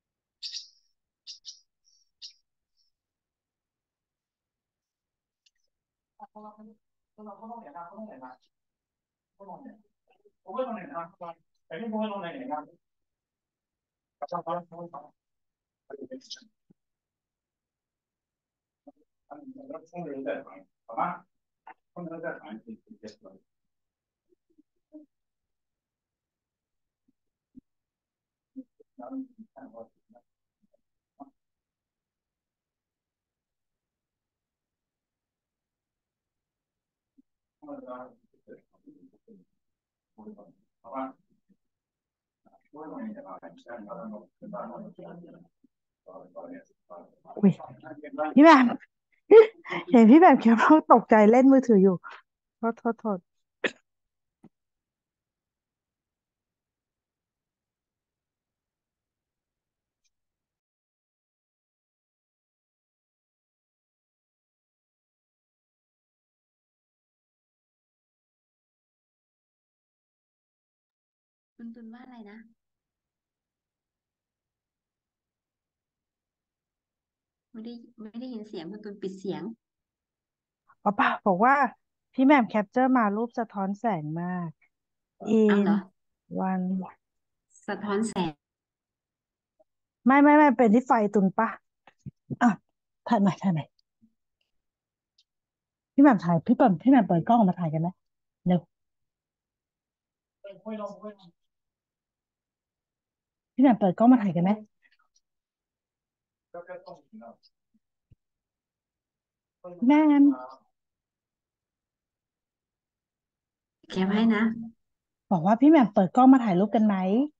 S11: อุ้ยพี่แหม่ม เห็นพี่แหม่มเขียวตกใจเล่นมือถืออยู่โทษ
S6: คุณตุนว่าอะไรนะไม่ได้ยินเสียงคุณตุนปิดเสียง
S11: อ๋อเปล่าบอกว่าพี่แหม่มแคปเจอร์มารูปสะท้อนแสงมาก
S6: เอาเหร
S11: in
S6: อ
S11: one
S6: สะท้อนแสง
S11: ไม่เป็นที่ไฟตุนปะอ่ะถ่ายใหม่พี่แหม่มถ่ายพี่แหม่มเปิดกล้องออกมาถ่ายกันไหมเร็วพี่แหม่มเปิดกล้องมาถ่ายกันไหมพี่แหม่ม
S6: แคปให้นะ
S11: บอกว่าพี่แหม่มเปิดกล้องมาถ่ายรูปกันไหม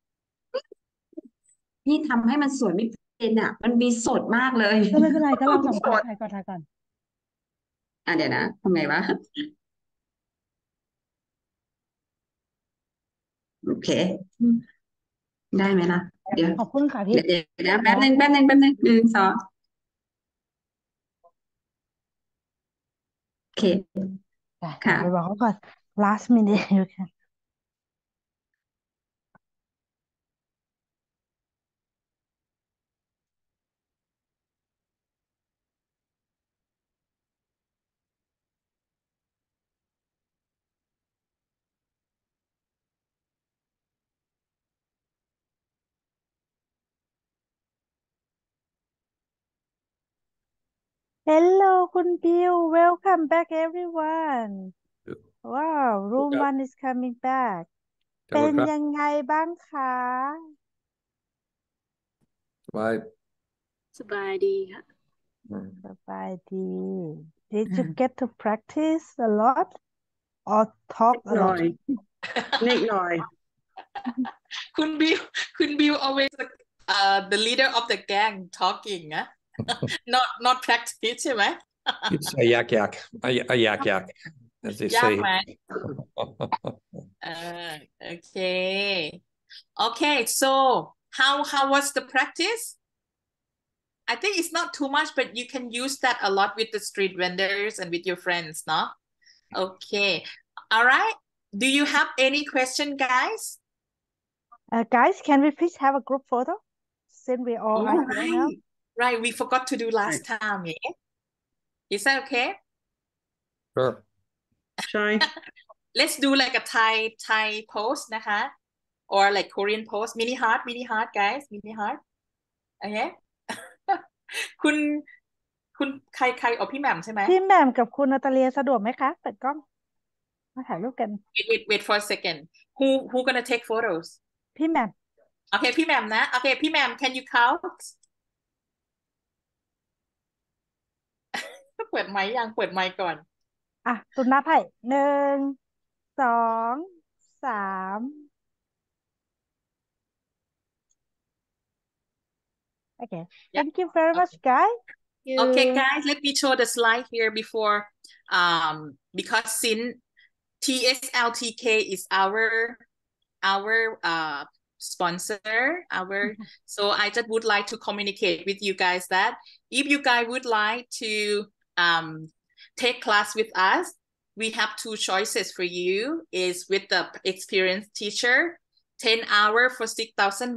S6: พี่ทำให้มันสวยไม่เป็นอ่ะ มันมีสดมากเลย
S11: ก็ไม่เป็นไรก็เราสอง
S6: ส
S11: คน
S6: ด
S11: ถ่ายก่อน
S6: เดี๋ยวนะทำไงวะ โอเค ได้ไหมล่ะ เดี๋ยว
S11: ขอบคุณค่ะพี่
S6: เดี๋ยวนะแป๊บนึง1 2โอเค ค่ะ
S11: ไปบอกเขาก่อน last minute you can Hello คุณบิว welcome back everyone wow room 1 is coming back เป็นยังไงบ้างคะ
S8: สบายดีค่ะ
S11: สบายดี Did you get to practice a lot or talk a
S7: หน่อ
S11: lot
S7: ยนิดหน่อย
S2: คุณบิว always the leader of the gang talking นะ not practice ใช่ไหม
S1: It's a yak, as they
S2: ยาก
S1: say.
S2: ไหมโอเค so how was the practice I think it's not too much but you can use that a lot with the street vendors and with your friends เนาะ okay all right do you have any question guys
S11: guys can we please have a group photo since we all
S2: oh,
S11: are here now
S2: right we forgot to do last time yeah is that okay
S1: Sure.
S7: ใช่
S2: let's do like a Thai pose นะคะ or like Korean pose mini heart guys mini heart okay คุณใครเอาพี่แหม่มใช่ไหม
S11: พี่แหม่มกับคุณนาตาเลียสะดวกไหมคะเปิดกล้องมาถ่ายรูปกัน
S2: wait for a second who gonna take photos
S11: พี่แหม่ม
S2: โอเคพี่แหม่มนะโอเคพี่แหม่ม can you count เปิดไมค์ยังเปิดไมค์ก่อน
S11: อ่ะตุนนับให้1 2 3 Okay.
S2: Yeah.
S11: Thank you very much, guys.
S2: Okay, guys, let me show the slide here before, because since TSLTK is our sponsor, so I just would like to communicate with you guys that if you guys would like to take class with us, we have two choices for you. Is with the experienced teacher, 10 hours for 6,000